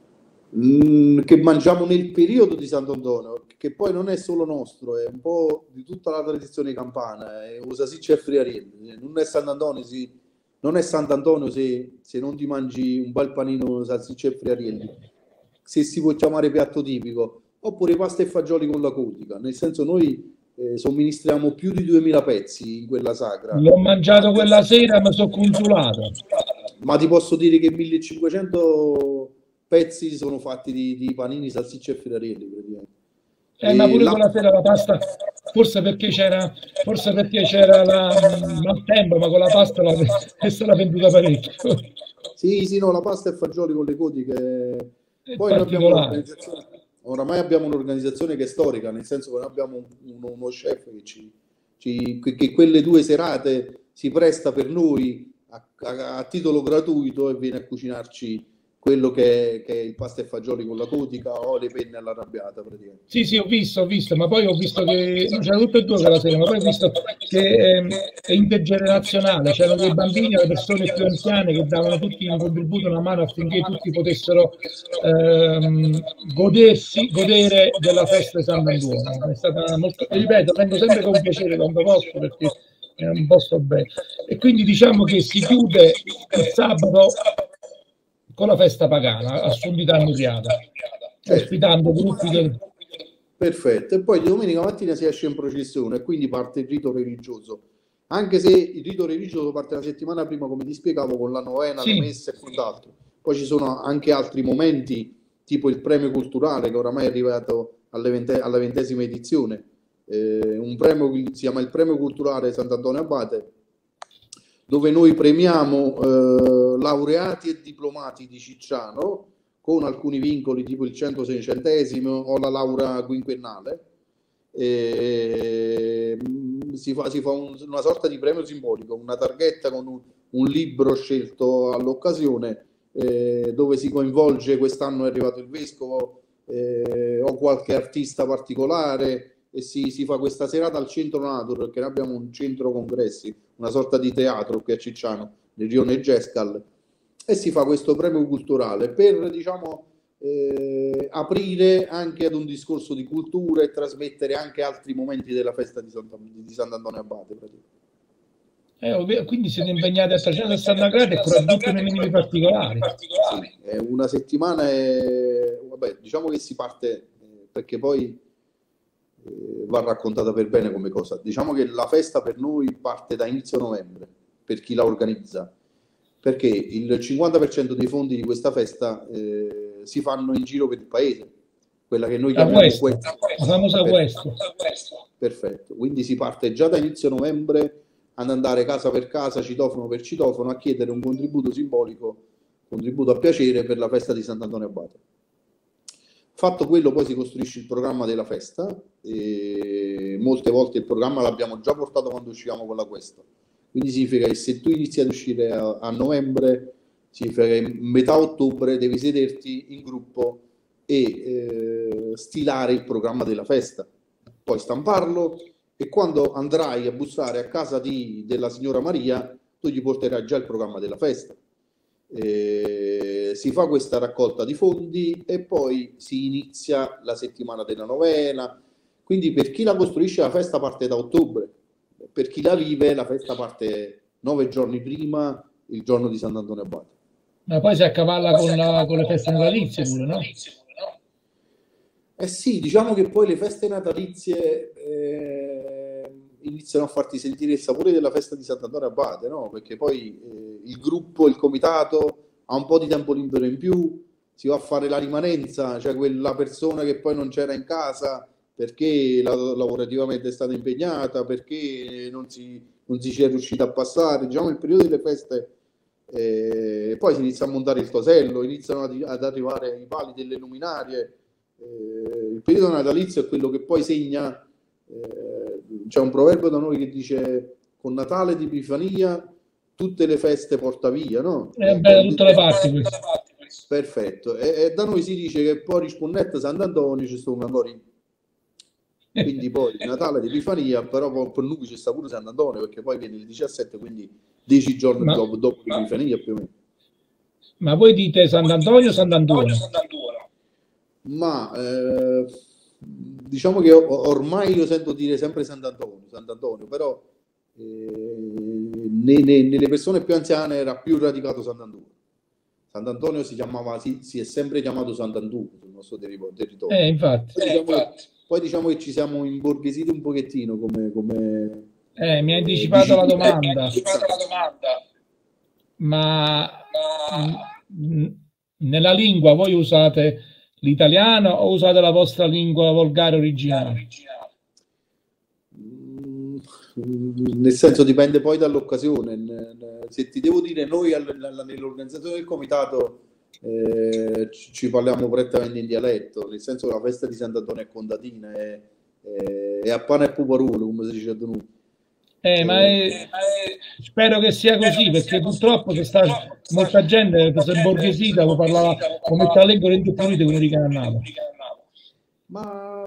Mm, che mangiamo nel periodo di Sant'Antonio, che poi non è solo nostro, è un po' di tutta la tradizione campana, è Usasiccia e Friarielli. Non è Sant'Antonio, si, non è Sant'Antonio se, se non ti mangi un bel panino salsiccia e Friarielli, se si può chiamare piatto tipico, oppure pasta e fagioli con la codica, nel senso noi eh, somministriamo più di duemila pezzi in quella sagra. L'ho mangiato quella sera, ma sono consolato. Ma ti posso dire che millecinquecento pezzi sono fatti di, di panini, salsicce e friarielli praticamente. Eh, ma pure la... quella sera la pasta, forse perché c'era forse perché c'era la maltempo, ma con la pasta la, è stata venduta parecchio. Sì, sì, no, la pasta e fagioli con le codiche. È Poi noi abbiamo particolare. un'organizzazione, oramai abbiamo un'organizzazione che è storica, nel senso che noi abbiamo un- uno, uno chef che, ci, ci- che- che quelle due serate si presta per noi a, a- a titolo gratuito e viene a cucinarci quello che è, che è il pasta e fagioli con la codica o le penne all'arrabbiata praticamente. Sì, sì, ho visto, ho visto, ma poi ho visto che non c'era tutte e due quella sera, ma poi ho visto che ehm, è intergenerazionale, c'erano dei bambini e le persone più anziane che davano tutti un contributo, una mano affinché tutti potessero ehm, godersi, godere della festa di Sant'Antuono. È stata molto, ripeto, vengo sempre con piacere quando posso perché è un posto bello. E quindi diciamo che si chiude il sabato con la festa pagana a Sundità Annuriata, Certo. ospitando gruppi del... Perfetto, e poi di domenica mattina si esce in processione e quindi parte il rito religioso. Anche se il rito religioso parte la settimana prima, come ti spiegavo, con la novena, Sì. le messe e quant'altro. Poi ci sono anche altri momenti, tipo il premio culturale, che oramai è arrivato alle vente- alla ventesima edizione. Eh, un premio che si chiama il Premio Culturale Sant'Antonio Abate, dove noi premiamo eh, laureati e diplomati di Cicciano, con alcuni vincoli tipo il centoseicentesimo o la laurea quinquennale. E, mm, si fa, si fa un- una sorta di premio simbolico, una targhetta con un, un libro scelto all'occasione, eh, dove si coinvolge, quest'anno è arrivato il vescovo eh, o qualche artista particolare, e si, si fa questa serata al centro Natur, perché noi abbiamo un centro congressi, una sorta di teatro qui a Cicciano, nel rione Gescal, e si fa questo premio culturale per, diciamo, eh, aprire anche ad un discorso di cultura e trasmettere anche altri momenti della festa di, Santa, di Sant'Antonio Abate. Eh, ovvio, quindi siete impegnati a trecentosessanta gradi e soprattutto nei minimi particolari. Sì, è una settimana e vabbè, diciamo che si parte eh, perché poi eh, va raccontata per bene come cosa. Diciamo che la festa per noi parte da inizio novembre, per chi la organizza, perché il cinquanta per cento dei fondi di questa festa eh, si fanno in giro per il paese, quella che noi La chiamiamo Questa, la famosa Questa. Perfetto, quindi si parte già da inizio novembre ad andare casa per casa, citofono per citofono, a chiedere un contributo simbolico, contributo a piacere per la festa di Sant'Antonio Abate. Fatto quello, poi si costruisce il programma della festa, e molte volte il programma l'abbiamo già portato quando usciamo con la Questa. Quindi significa che se tu inizi ad uscire a, a novembre, significa che in metà ottobre devi sederti in gruppo e eh, stilare il programma della festa, poi stamparlo, e quando andrai a bussare a casa di, della signora Maria, tu gli porterai già il programma della festa. Eh, si fa questa raccolta di fondi e poi si inizia la settimana della novena. Quindi per chi la costruisce la festa parte da ottobre, per chi la vive la festa parte nove giorni prima, il giorno di Sant'Antonio Abate. Ma poi si accavalla con, la, con le feste natalizie pure, no? Eh sì, diciamo che poi le feste natalizie eh, iniziano a farti sentire il sapore della festa di Sant'Antonio Abate, no? Perché poi eh, il gruppo, il comitato ha un po' di tempo libero in più, si va a fare la rimanenza, cioè quella persona che poi non c'era in casa perché la, lavorativamente è stata impegnata, perché non si, non si ci è riuscita a passare. Diciamo il periodo delle feste, eh, poi si inizia a montare il tosello, iniziano ad, ad arrivare i pali delle luminarie. Eh, il periodo natalizio è quello che poi segna, eh, c'è un proverbio da noi che dice: con Natale ed Epifania tutte le feste porta via, no? È bello da tutte le parti questo. Perfetto, e, e da noi si dice che poi rispondette Sant'Antonio ci sono ancora, quindi poi Natale ed Epifania, però per noi c'è sta pure Sant'Antonio, perché poi viene il diciassette, quindi dieci giorni ma, dopo, dopo l'Epifania più o meno. Ma voi dite Sant'Antonio o Sant'Antonio? Ma eh, diciamo che ormai io sento dire sempre Sant'Antonio, Sant'Antonio, però eh, ne, ne, nelle persone più anziane era più radicato Sant'Antonio. Sant'Antonio si chiamava, si, si è sempre chiamato Sant'Antonio sul nostro territorio. Eh, infatti. Poi, diciamo che, poi diciamo che ci siamo imborghesiti un pochettino come... come eh, mi hai anticipato, eh, la domanda. anticipato la domanda. Ma mh, nella lingua voi usate l'italiano o usate la vostra lingua volgare originale? nel senso dipende poi dall'occasione. Se ti devo dire, noi nell'organizzazione del comitato eh, ci parliamo prettamente in dialetto, nel senso che la festa di Sant'Antonio è contadina, è, è, è a pane e puparolo, come si dice a noi. Eh, ma è, è, spero che sia così, perché purtroppo c'è sta molta gente che si è borghesita, lo parlava come mette la lingua dentro pulite come di Cannavo. Ma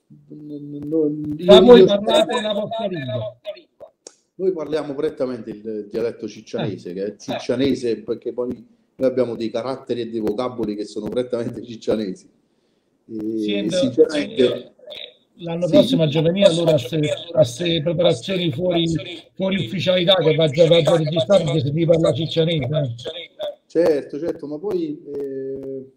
non, io, ma voi io, parlate una vostra lingua. Noi parliamo prettamente il dialetto ciccianese, eh. che è ciccianese, perché poi noi abbiamo dei caratteri e dei vocaboli che sono prettamente ciccianesi. E, sì, sinceramente, l'anno sì. prossimo a Giovani allora a queste preparazioni fuori, fuori ufficialità che va già, va già registrato perché si parla ciccianese. Eh. Certo, certo, ma poi eh,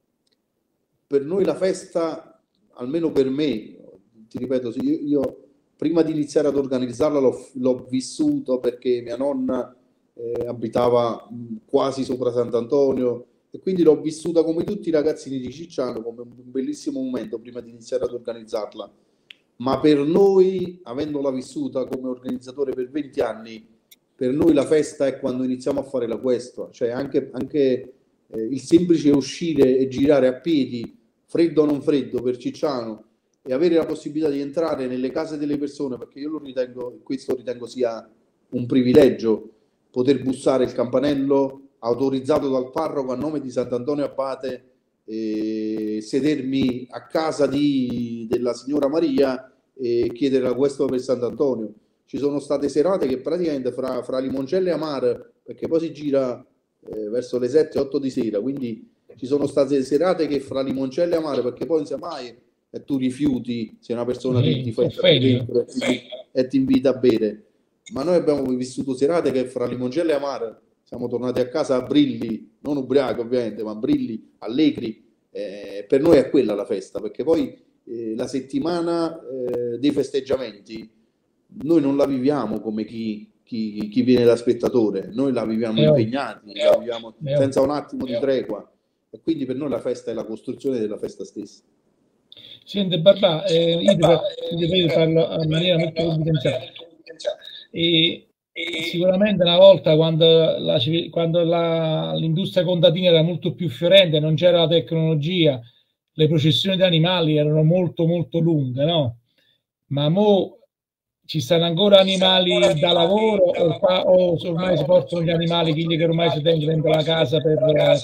per noi la festa, almeno per me, ti ripeto, io, io prima di iniziare ad organizzarla l'ho vissuto perché mia nonna eh, abitava quasi sopra Sant'Antonio e quindi l'ho vissuta come tutti i ragazzini di Cicciano, come un bellissimo momento prima di iniziare ad organizzarla. Ma per noi, avendola vissuta come organizzatore per venti anni, per noi la festa è quando iniziamo a fare la questua, cioè anche, anche eh, il semplice uscire e girare a piedi, freddo o non freddo, per Cicciano, e avere la possibilità di entrare nelle case delle persone, perché io lo ritengo, questo ritengo sia un privilegio, poter bussare il campanello autorizzato dal parroco a nome di Sant'Antonio Abate, e sedermi a casa di, della signora Maria e chiedere la questua per Sant'Antonio. Ci sono state serate che praticamente fra, fra Limoncello e Amaro, perché poi si gira eh, verso le sette otto di sera, quindi ci sono state serate che fra Limoncello e Amaro, perché poi non sai mai e tu rifiuti se una persona ti, ti fa entrare dentro e ti, e ti invita a bere. Ma noi abbiamo vissuto serate che fra Limoncello e Amaro siamo tornati a casa a brilli, non ubriachi ovviamente, ma brilli, allegri. Eh, per noi è quella la festa, perché poi eh, la settimana eh, dei festeggiamenti noi non la viviamo come chi, chi, chi viene da spettatore, noi la viviamo eh, impegnati, eh, la viviamo eh, senza un attimo di tregua, e quindi per noi la festa è la costruzione della festa stessa. Senti Barbà, eh, io ti devo farlo in maniera molto confidenziale. E sicuramente una volta quando, la, quando la, l'industria contadina era molto più fiorente, non c'era la tecnologia, le processioni di animali erano molto molto lunghe, no? Ma mo ci stanno ancora animali da lavoro o, qua, o ormai si portano gli animali, quelli che ormai si tengono dentro la casa per...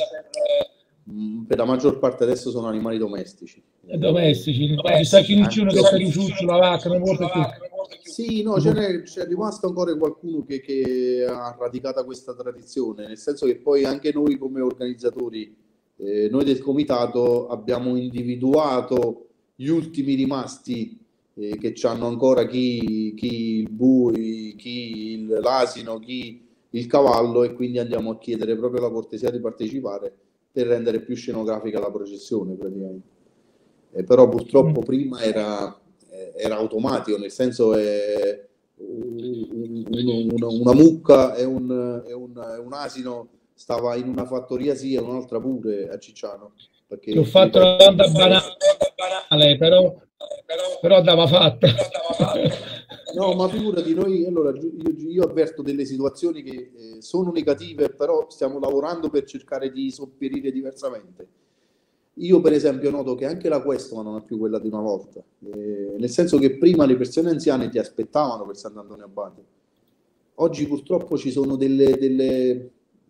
Per la maggior parte adesso sono animali domestici. Domestici, ci sta chi uno che per il ciuccio, la vacca, non vuole più. Sì, no, c'è, c'è rimasto ancora qualcuno che, che ha radicato questa tradizione, nel senso che poi anche noi come organizzatori, eh, noi del comitato abbiamo individuato gli ultimi rimasti eh, che hanno ancora chi, chi il bue, chi il, l'asino, chi il cavallo, e quindi andiamo a chiedere proprio la cortesia di partecipare per rendere più scenografica la processione praticamente. Eh, però purtroppo mm. prima era, era automatico, nel senso è un, un, una, una mucca e un, e un, un asino stava in una fattoria sì e un'altra pure a Cicciano. Perché ho fatto una domanda banale, però, però andava fatta. No, ma figurati, noi allora io, io avverto delle situazioni che eh, sono negative, però stiamo lavorando per cercare di sopperire diversamente. Io per esempio noto che anche la questua non è più quella di una volta, eh, nel senso che prima le persone anziane ti aspettavano per Sant'Antonio Abate. Oggi purtroppo ci sono delle, delle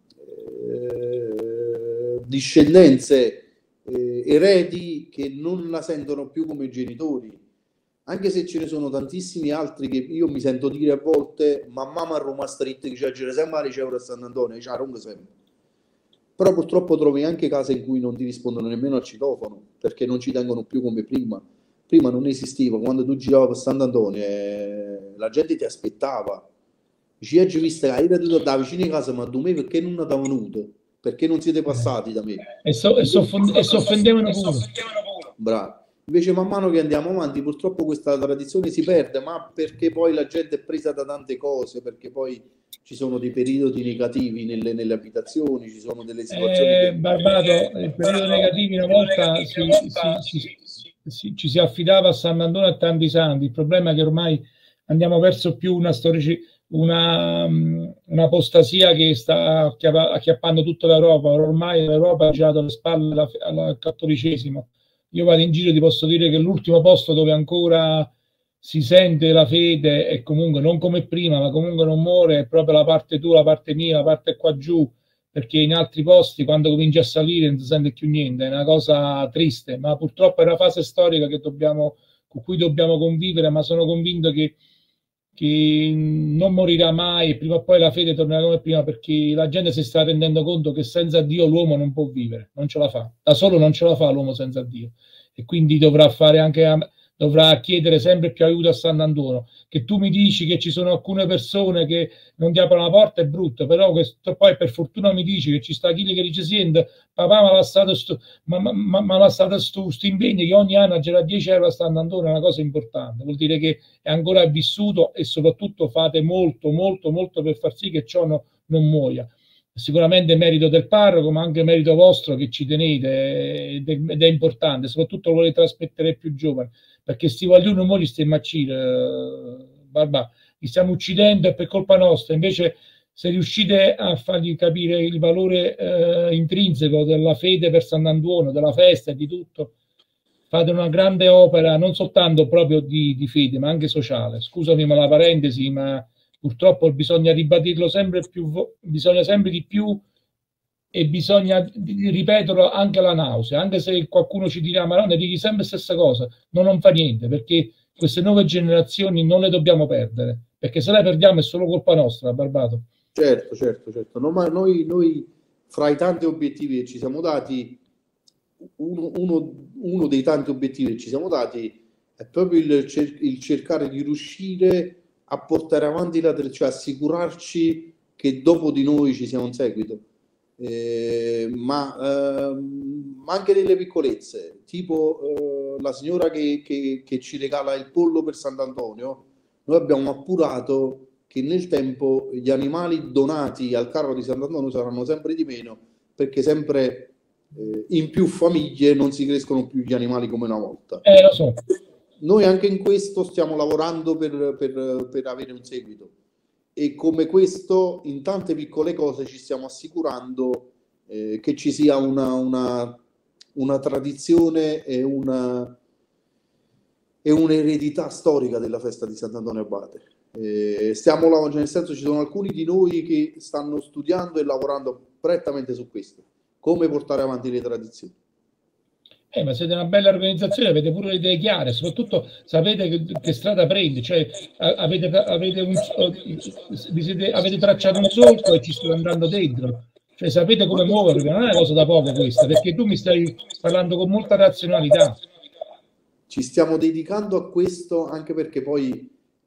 eh, discendenze eh, eredi che non la sentono più come genitori. Anche se ce ne sono tantissimi altri che io mi sento dire a volte, ma mamma a Roma Street che c'è sempre a ricevere a Sant'Antonio, c'è a sempre. Però purtroppo trovi anche case in cui non ti rispondono nemmeno al citofono, perché non ci tengono più come prima. Prima non esisteva, quando tu giravi per Sant'Antonio eh, la gente ti aspettava. Dici, oggi vista che eri tu da vicino a casa, ma tu me perché non ti venuto? Perché non siete passati da me? E si so, so offendevano pure. Bravo. Invece man mano che andiamo avanti purtroppo questa tradizione si perde, ma perché poi la gente è presa da tante cose, perché poi ci sono dei periodi negativi nelle, nelle abitazioni, ci sono delle situazioni... Eh, che... Barbato, il periodo negativo una volta si, si, si, si, ci si affidava a Sant'Antonio e a tanti santi, il problema è che ormai andiamo verso più una storici, una, un'apostasia che sta acchiappando tutta l'Europa. Ormai l'Europa ha girato le spalle al cattolicesimo. Io vado in giro, ti posso dire che l'ultimo posto dove ancora si sente la fede, e comunque non come prima, ma comunque non muore, è proprio la parte tua, la parte mia, la parte qua giù, perché in altri posti quando cominci a salire non si sente più niente, è una cosa triste, ma purtroppo è una fase storica che dobbiamo, con cui dobbiamo convivere, ma sono convinto che, che non morirà mai e prima o poi la fede tornerà come prima, perché la gente si sta rendendo conto che senza Dio l'uomo non può vivere, non ce la fa, da solo non ce la fa l'uomo senza Dio, e quindi dovrà fare anche... dovrà chiedere sempre più aiuto a Sant'Antonio. Che tu mi dici che ci sono alcune persone che non ti aprono la porta è brutto, però questo, poi per fortuna mi dici che ci sta chi che dice sente, papà ma l'ha stato sto, ma, ma, ma l'ha stato sto, sto impegno che ogni anno girare dieci euro a Sant'Antonio è una cosa importante, vuol dire che è ancora vissuto, e soprattutto fate molto molto molto per far sì che ciò no, non muoia. Sicuramente merito del parroco, ma anche merito vostro che ci tenete, ed è, ed è importante, soprattutto lo volete trasmettere ai più giovani, perché sti vogliono mo li stiamo a uccidere, barba, li stiamo uccidendo e per colpa nostra. Invece se riuscite a fargli capire il valore eh, intrinseco della fede per Sant'Antonio, della festa e di tutto, fate una grande opera non soltanto proprio di, di fede ma anche sociale. Scusami ma la parentesi, ma purtroppo bisogna ribadirlo sempre più, bisogna sempre di più, e bisogna ripeterlo anche alla nausea, anche se qualcuno ci dirà ma no, ne dighi sempre la stessa cosa, no, non fa niente, perché queste nuove generazioni non le dobbiamo perdere, perché se le perdiamo è solo colpa nostra, Barbato. Certo, certo, certo. No, ma noi, noi fra i tanti obiettivi che ci siamo dati, uno, uno, uno dei tanti obiettivi che ci siamo dati è proprio il, cer il cercare di riuscire a portare avanti la tradizione, cioè assicurarci che dopo di noi ci sia un seguito. Eh, ma, eh, ma anche delle piccolezze, tipo eh, la signora che, che, che ci regala il pollo per Sant'Antonio. Noi abbiamo appurato che nel tempo gli animali donati al carro di Sant'Antonio saranno sempre di meno, perché sempre eh, in più famiglie non si crescono più gli animali come una volta. Eh, lo so. Noi anche in questo stiamo lavorando per, per, per avere un seguito. E come questo in tante piccole cose ci stiamo assicurando eh, che ci sia una, una, una tradizione e una e un'eredità storica della festa di Sant'Antonio Abate. Eh, stiamo lavorando, nel senso, ci sono alcuni di noi che stanno studiando e lavorando prettamente su questo, come portare avanti le tradizioni. Eh, ma siete una bella organizzazione, avete pure le idee chiare, soprattutto sapete che, che strada prende, cioè avete, avete, un, vi siete, avete tracciato un solco e ci state andando dentro, cioè sapete come muovervi, non è una cosa da poco questa, perché tu mi stai parlando con molta razionalità. Ci stiamo dedicando a questo anche perché poi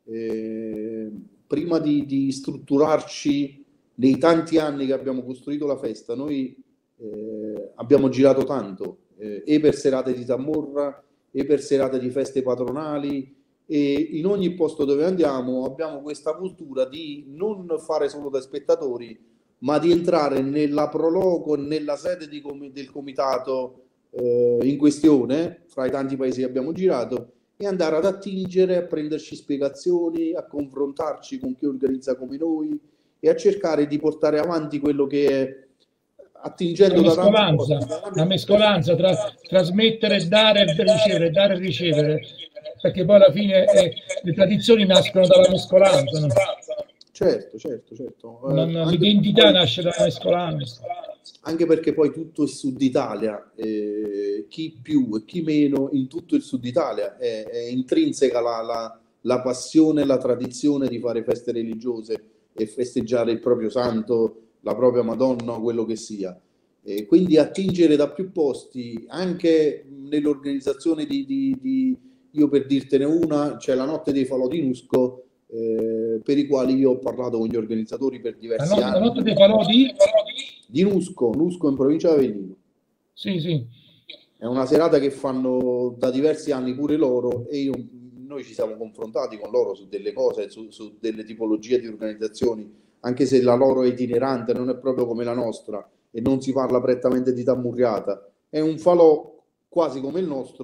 eh, prima di, di strutturarci nei tanti anni che abbiamo costruito la festa, noi eh, abbiamo girato tanto. Eh, e per serate di Tamorra e per serate di feste patronali, e in ogni posto dove andiamo abbiamo questa cultura di non fare solo da spettatori, ma di entrare nella proloco, nella sede di com del comitato eh, in questione, fra i tanti paesi che abbiamo girato, e andare ad attingere, a prenderci spiegazioni, a confrontarci con chi organizza come noi e a cercare di portare avanti quello che è, attingendo una da mescolanza, una mescolanza tra trasmettere, dare e ricevere, dare e ricevere, perché poi alla fine eh, le tradizioni nascono dalla mescolanza, no? Certo, certo, certo. Eh, l'identità nasce dalla mescolanza. Anche perché poi tutto il Sud Italia, eh, chi più e chi meno, in tutto il Sud Italia è, è intrinseca la, la, la passione, la tradizione di fare feste religiose e festeggiare il proprio santo, la propria Madonna, quello che sia. E quindi attingere da più posti, anche nell'organizzazione di, di, di, io per dirtene una, c'è la notte dei falò di Nusco, eh, per i quali io ho parlato con gli organizzatori per diversi la notte, anni. La notte dei falò di? Di Nusco, Nusco in provincia di Avellino. Sì, sì. È una serata che fanno da diversi anni pure loro, e io, noi ci siamo confrontati con loro su delle cose, su, su delle tipologie di organizzazioni, anche se la loro è itinerante, non è proprio come la nostra e non si parla prettamente di tammurriata. È un falò quasi come il nostro,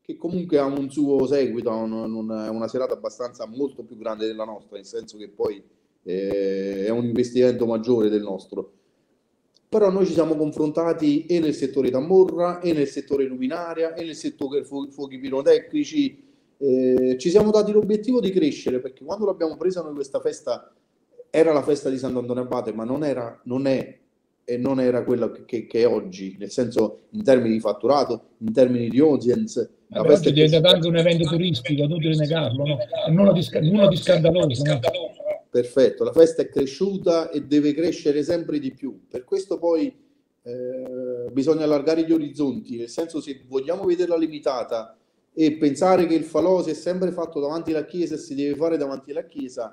che comunque ha un suo seguito, ha un, un, una serata abbastanza molto più grande della nostra, nel senso che poi eh, è un investimento maggiore del nostro. Però noi ci siamo confrontati e nel settore Tamorra, e nel settore luminaria, e nel settore fu fuochi pirotecnici. Eh, ci siamo dati l'obiettivo di crescere, perché quando l'abbiamo presa noi questa festa era la festa di Sant'Antonio Abate, ma non era, non è e non era quella che, che è oggi, nel senso in termini di fatturato, in termini di audience. La festa è diventata anche un evento turistico, non devi negarlo, no? Nulla di, nulla di scandaloso. No? Perfetto, la festa è cresciuta e deve crescere sempre di più. Per questo poi eh, bisogna allargare gli orizzonti, nel senso, se vogliamo vederla limitata e pensare che il falò si è sempre fatto davanti alla chiesa e si deve fare davanti alla chiesa,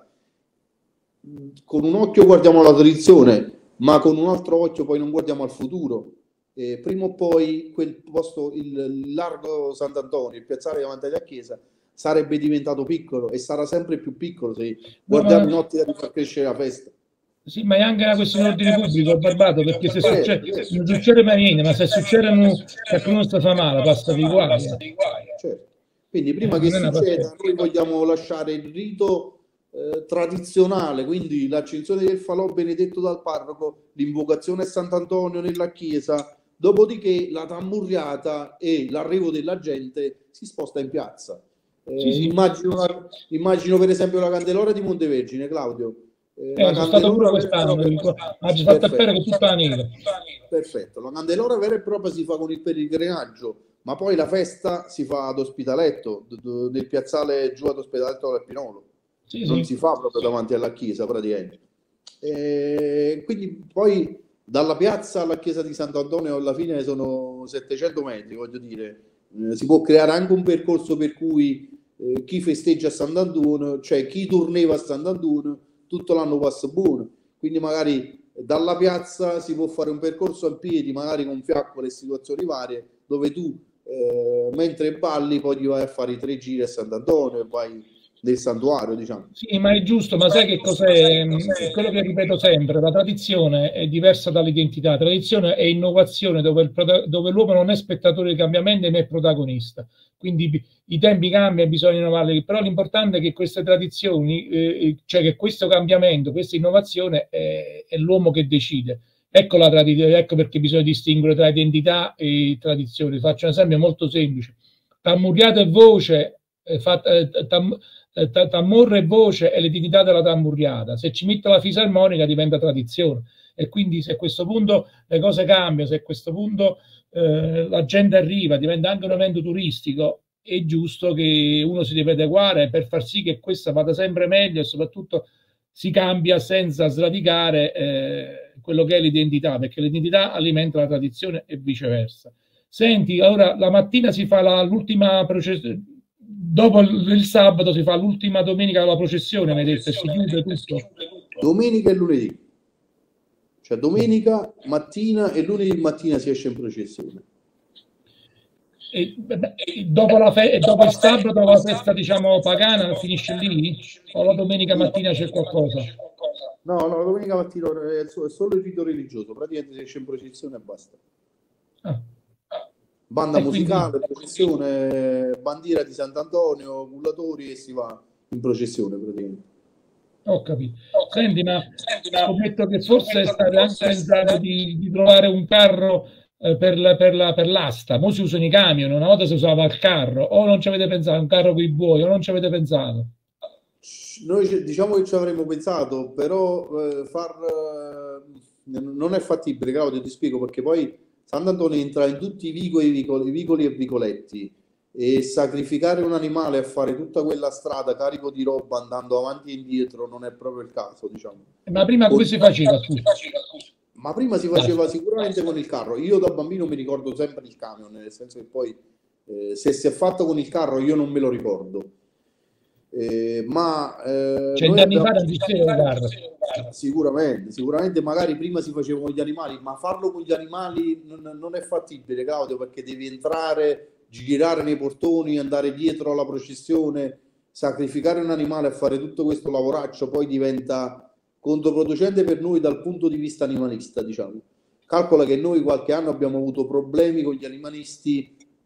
con un occhio guardiamo la tradizione, ma con un altro occhio poi non guardiamo al futuro. Eh, prima o poi quel posto, il, il largo Sant'Antonio, il piazzale davanti alla chiesa, sarebbe diventato piccolo e sarà sempre più piccolo se guardiamo no, in ottica di far crescere la festa. Sì, ma è anche una questione di ordine pubblico, Barbato, perché se succede, non succede mai niente, ma se succede qualcuno sta fa male, passa di guai. Certo. Quindi prima eh, che succeda, noi vogliamo lasciare il rito Eh, tradizionale, quindi l'accensione del falò benedetto dal parroco, l'invocazione a Sant'Antonio nella chiesa, dopodiché la tammurriata e l'arrivo della gente si sposta in piazza. Eh, sì, sì. Immagino, immagino per esempio la Candelora di Montevergine, Claudio. Eh, eh, la sono stato pure quest'anno, oggi fatto appena che tutta nera. Perfetto, la Candelora vera e propria si fa con il pellegrinaggio, ma poi la festa si fa ad Ospitaletto, nel piazzale giù ad Ospitaletto del Pinolo. Sì, non sì. si fa proprio davanti alla chiesa praticamente. E quindi poi dalla piazza alla chiesa di Sant'Antonio alla fine sono settecento metri, voglio dire. Eh, si può creare anche un percorso per cui eh, chi festeggia a Sant'Antonio, cioè chi torneva a Sant'Antonio, tutto l'anno passa buono. Quindi magari dalla piazza si può fare un percorso a piedi, magari con fiaccole e situazioni varie, dove tu eh, mentre balli poi ti vai a fare i tre giri a Sant'Antonio e vai del santuario, diciamo. Sì, ma è giusto, ma sai che cos'è? È quello che ripeto sempre, la tradizione è diversa dall'identità. La tradizione è innovazione dove, il, dove l'uomo non è spettatore dei cambiamenti ma è protagonista. Quindi i tempi cambiano e bisogna innovarli, però l'importante è che queste tradizioni, eh, cioè che questo cambiamento, questa innovazione è, è l'uomo che decide. Ecco la tradizione, ecco perché bisogna distinguere tra identità e tradizione. Faccio un esempio molto semplice. Tammurriata e voce, eh, fatta, eh, tam, Tamorra e voce è l'identità della tammurriata. Se ci metto la fisarmonica diventa tradizione, e quindi se a questo punto le cose cambiano, se a questo punto eh, la gente arriva, diventa anche un evento turistico, è giusto che uno si deve adeguare per far sì che questa vada sempre meglio e soprattutto si cambia senza sradicare eh, quello che è l'identità, perché l'identità alimenta la tradizione e viceversa. Senti, ora la mattina si fa l'ultima processione. Dopo il sabato si fa l'ultima domenica della processione, mi hai detto, si chiude tutto. Domenica e lunedì. Cioè domenica mattina e lunedì mattina si esce in processione. E, e dopo, la fe dopo il sabato la festa, diciamo, pagana finisce lì? O la domenica mattina c'è qualcosa? No, no, la domenica mattina è solo il rito religioso, praticamente si esce in processione e basta. Ah. Banda musicale, quindi... processione, bandiera di Sant'Antonio, cullatori e si va in processione praticamente. Ho capito. Senti, ma scommetto che forse state anche pensando di, di trovare un carro eh, per, la, per, la, per l'asta. Mo si usano i camion, una volta si usava il carro, o non ci avete pensato, un carro con i buoi, o non ci avete pensato? Noi diciamo che ci avremmo pensato, però eh, far eh, non è fattibile, Claudio, ti spiego, perché poi Sant'Antonio entra in tutti i vicoli, vicoli, vicoli e vicoletti, e sacrificare un animale a fare tutta quella strada carico di roba andando avanti e indietro non è proprio il caso, diciamo. Ma prima come si faceva? Ma prima si faceva sicuramente con il carro. Io da bambino mi ricordo sempre il camion, nel senso che poi eh, se si è fatto con il carro io non me lo ricordo. Eh, ma eh, cent'anni fa non esisteva il carro. Sicuramente, sicuramente magari prima si faceva con gli animali, ma farlo con gli animali non, non è fattibile, Claudio, perché devi entrare, girare nei portoni, andare dietro alla processione, sacrificare un animale a fare tutto questo lavoraccio poi diventa controproducente per noi dal punto di vista animalista, diciamo. Calcola che noi qualche anno abbiamo avuto problemi con gli animalisti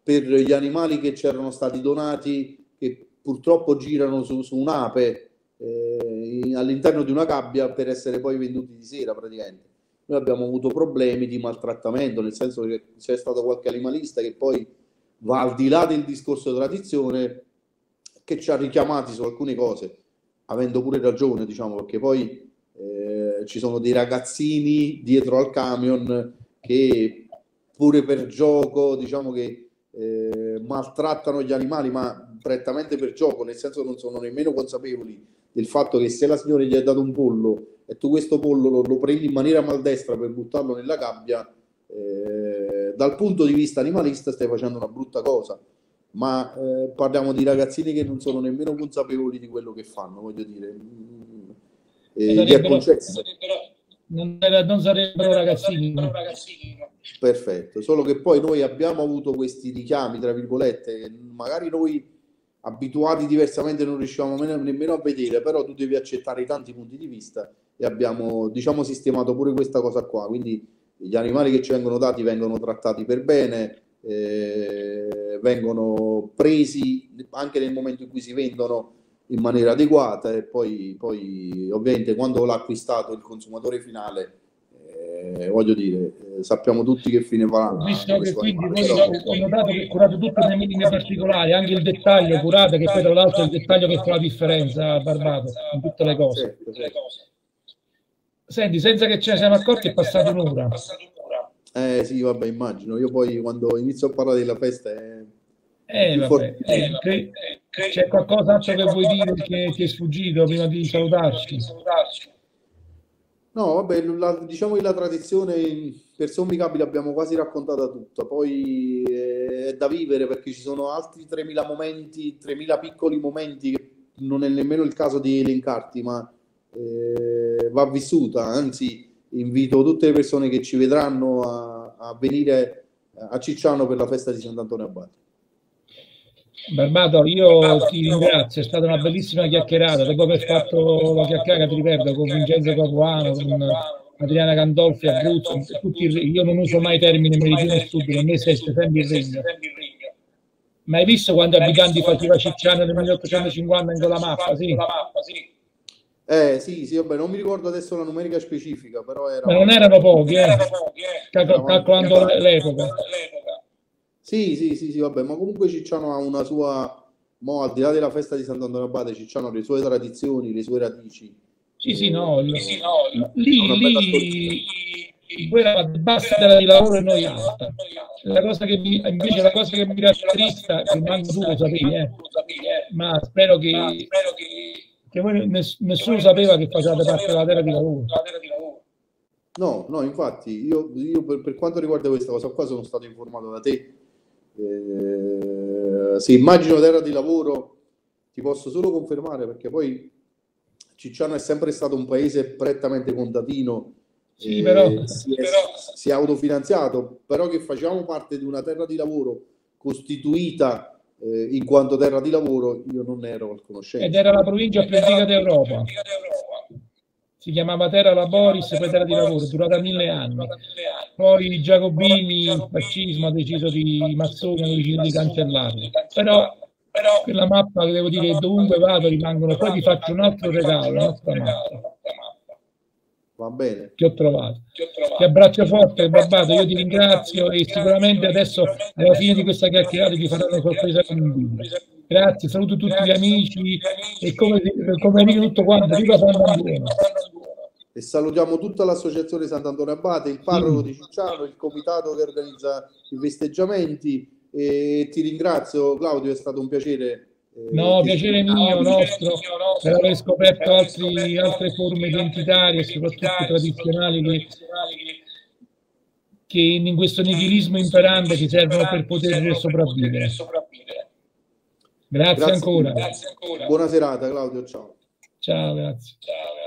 per gli animali che c'erano stati donati, che purtroppo girano su, su un'ape eh, all'interno di una gabbia per essere poi venduti di sera praticamente. Noi abbiamo avuto problemi di maltrattamento, nel senso che c'è stato qualche animalista che poi va al di là del discorso tradizione, che ci ha richiamati su alcune cose, avendo pure ragione, diciamo, perché poi eh, ci sono dei ragazzini dietro al camion che pure per gioco, diciamo che eh, maltrattano gli animali, ma prettamente per gioco, nel senso che non sono nemmeno consapevoli del fatto che se la signora gli ha dato un pollo e tu questo pollo lo, lo prendi in maniera maldestra per buttarlo nella gabbia, eh, dal punto di vista animalista stai facendo una brutta cosa, ma eh, parliamo di ragazzini che non sono nemmeno consapevoli di quello che fanno, voglio dire. Eh, sarebbero, non, non sarebbero ragazzini. Perfetto, solo che poi noi abbiamo avuto questi richiami, tra virgolette, che magari noi abituati diversamente non riusciamo nemmeno a vedere, però tu devi accettare i tanti punti di vista e abbiamo, diciamo, sistemato pure questa cosa qua, quindi gli animali che ci vengono dati vengono trattati per bene, eh, vengono presi anche nel momento in cui si vendono in maniera adeguata e poi, poi ovviamente quando l'ha acquistato il consumatore finale, eh, voglio dire, eh, sappiamo tutti che fine farà. Visto che quindi voi ho notato che curate tutte le minime particolari, anche il dettaglio curate, che poi tra l'altro è il dettaglio che fa la differenza, Barbato, in tutte le cose. Certo, certo. Senti, senza che ce ne siamo accorti è passata un'ora. Eh sì, vabbè, immagino. Io poi quando inizio a parlare della festa è... Eh, vabbè. Eh, che, c'è qualcos'altro che vuoi dire che ti è sfuggito prima di salutarci? No, vabbè, la, diciamo che la tradizione per Sommi Capri l'abbiamo quasi raccontata tutta, poi eh, è da vivere perché ci sono altri tremila momenti, tremila piccoli momenti che non è nemmeno il caso di elencarti, ma eh, va vissuta, anzi invito tutte le persone che ci vedranno a, a venire a Cicciano per la festa di Sant'Antonio Abate. Barbato, io ti ringrazio, è stata una bellissima chiacchierata, dopo aver fatto la chiacchierata, ti ripeto, con Vincenzo Capuano, con Adriana Gandolfi, Abruzzo, tutti, io non uso mai termine meridione e sud, per me esiste sempre il regno. Ma hai visto quando abitanti faceva Cicciano nel milleottocentocinquanta in quella mappa? Sì. Eh sì, sì, vabbè, non mi ricordo adesso la numerica specifica, però era... Ma non erano pochi, eh, calcolando l'epoca. Sì, sì, sì, sì, vabbè, ma comunque Cicciano ha una sua, mo, al di là della festa di Sant'Antonio Abate, Cicciano ha le sue tradizioni, le sue radici. Sì, sì, no, lì, sì, no, lì, lì voi eravate bassa terra di lavoro e noi alta. La cosa che mi, invece la cosa che mi rattrista, che manco tu lo sapevi, eh, ma spero che, che voi ness, nessuno sapeva che facevate parte della terra di lavoro. No, no, infatti, io, io per, per quanto riguarda questa cosa qua sono stato informato da te. Eh, se immagino terra di lavoro, ti posso solo confermare, perché poi Cicciano è sempre stato un paese prettamente contadino, sì, eh, però, si, è, però, si è autofinanziato, però che facciamo parte di una terra di lavoro costituita eh, in quanto terra di lavoro, io non ero a conoscenza. Ed era la provincia più antica d'Europa. Si chiamava Terra Laboris, poi Terra di Lavoro, durata mille anni. Poi i Giacobini, il fascismo ha deciso di, massoni hanno deciso di cancellarlo. Però, quella mappa, che devo dire, dovunque vado rimangono. Poi ti faccio un altro regalo, un'altra mappa. Va bene. Che ho trovato. Ti abbraccio forte, Barbato, io ti ringrazio e sicuramente adesso alla fine di questa chiacchierata ti faranno sorpresa con un video. Grazie, saluto tutti gli amici e come, come amico tutto quanto, viva Sant'Antonio. E salutiamo tutta l'associazione Sant'Antonio Abate, il parroco sì. di Cicciano, il comitato che organizza i festeggiamenti e ti ringrazio Claudio, è stato un piacere. Eh, no, piacere mio, nostro, per aver scoperto altri, altre forme identitarie e soprattutto tradizionali che, che in questo nichilismo imperante ci servono per poter sopravvivere. Grazie, grazie ancora. Buona serata Claudio, ciao. Ciao, grazie. Ciao.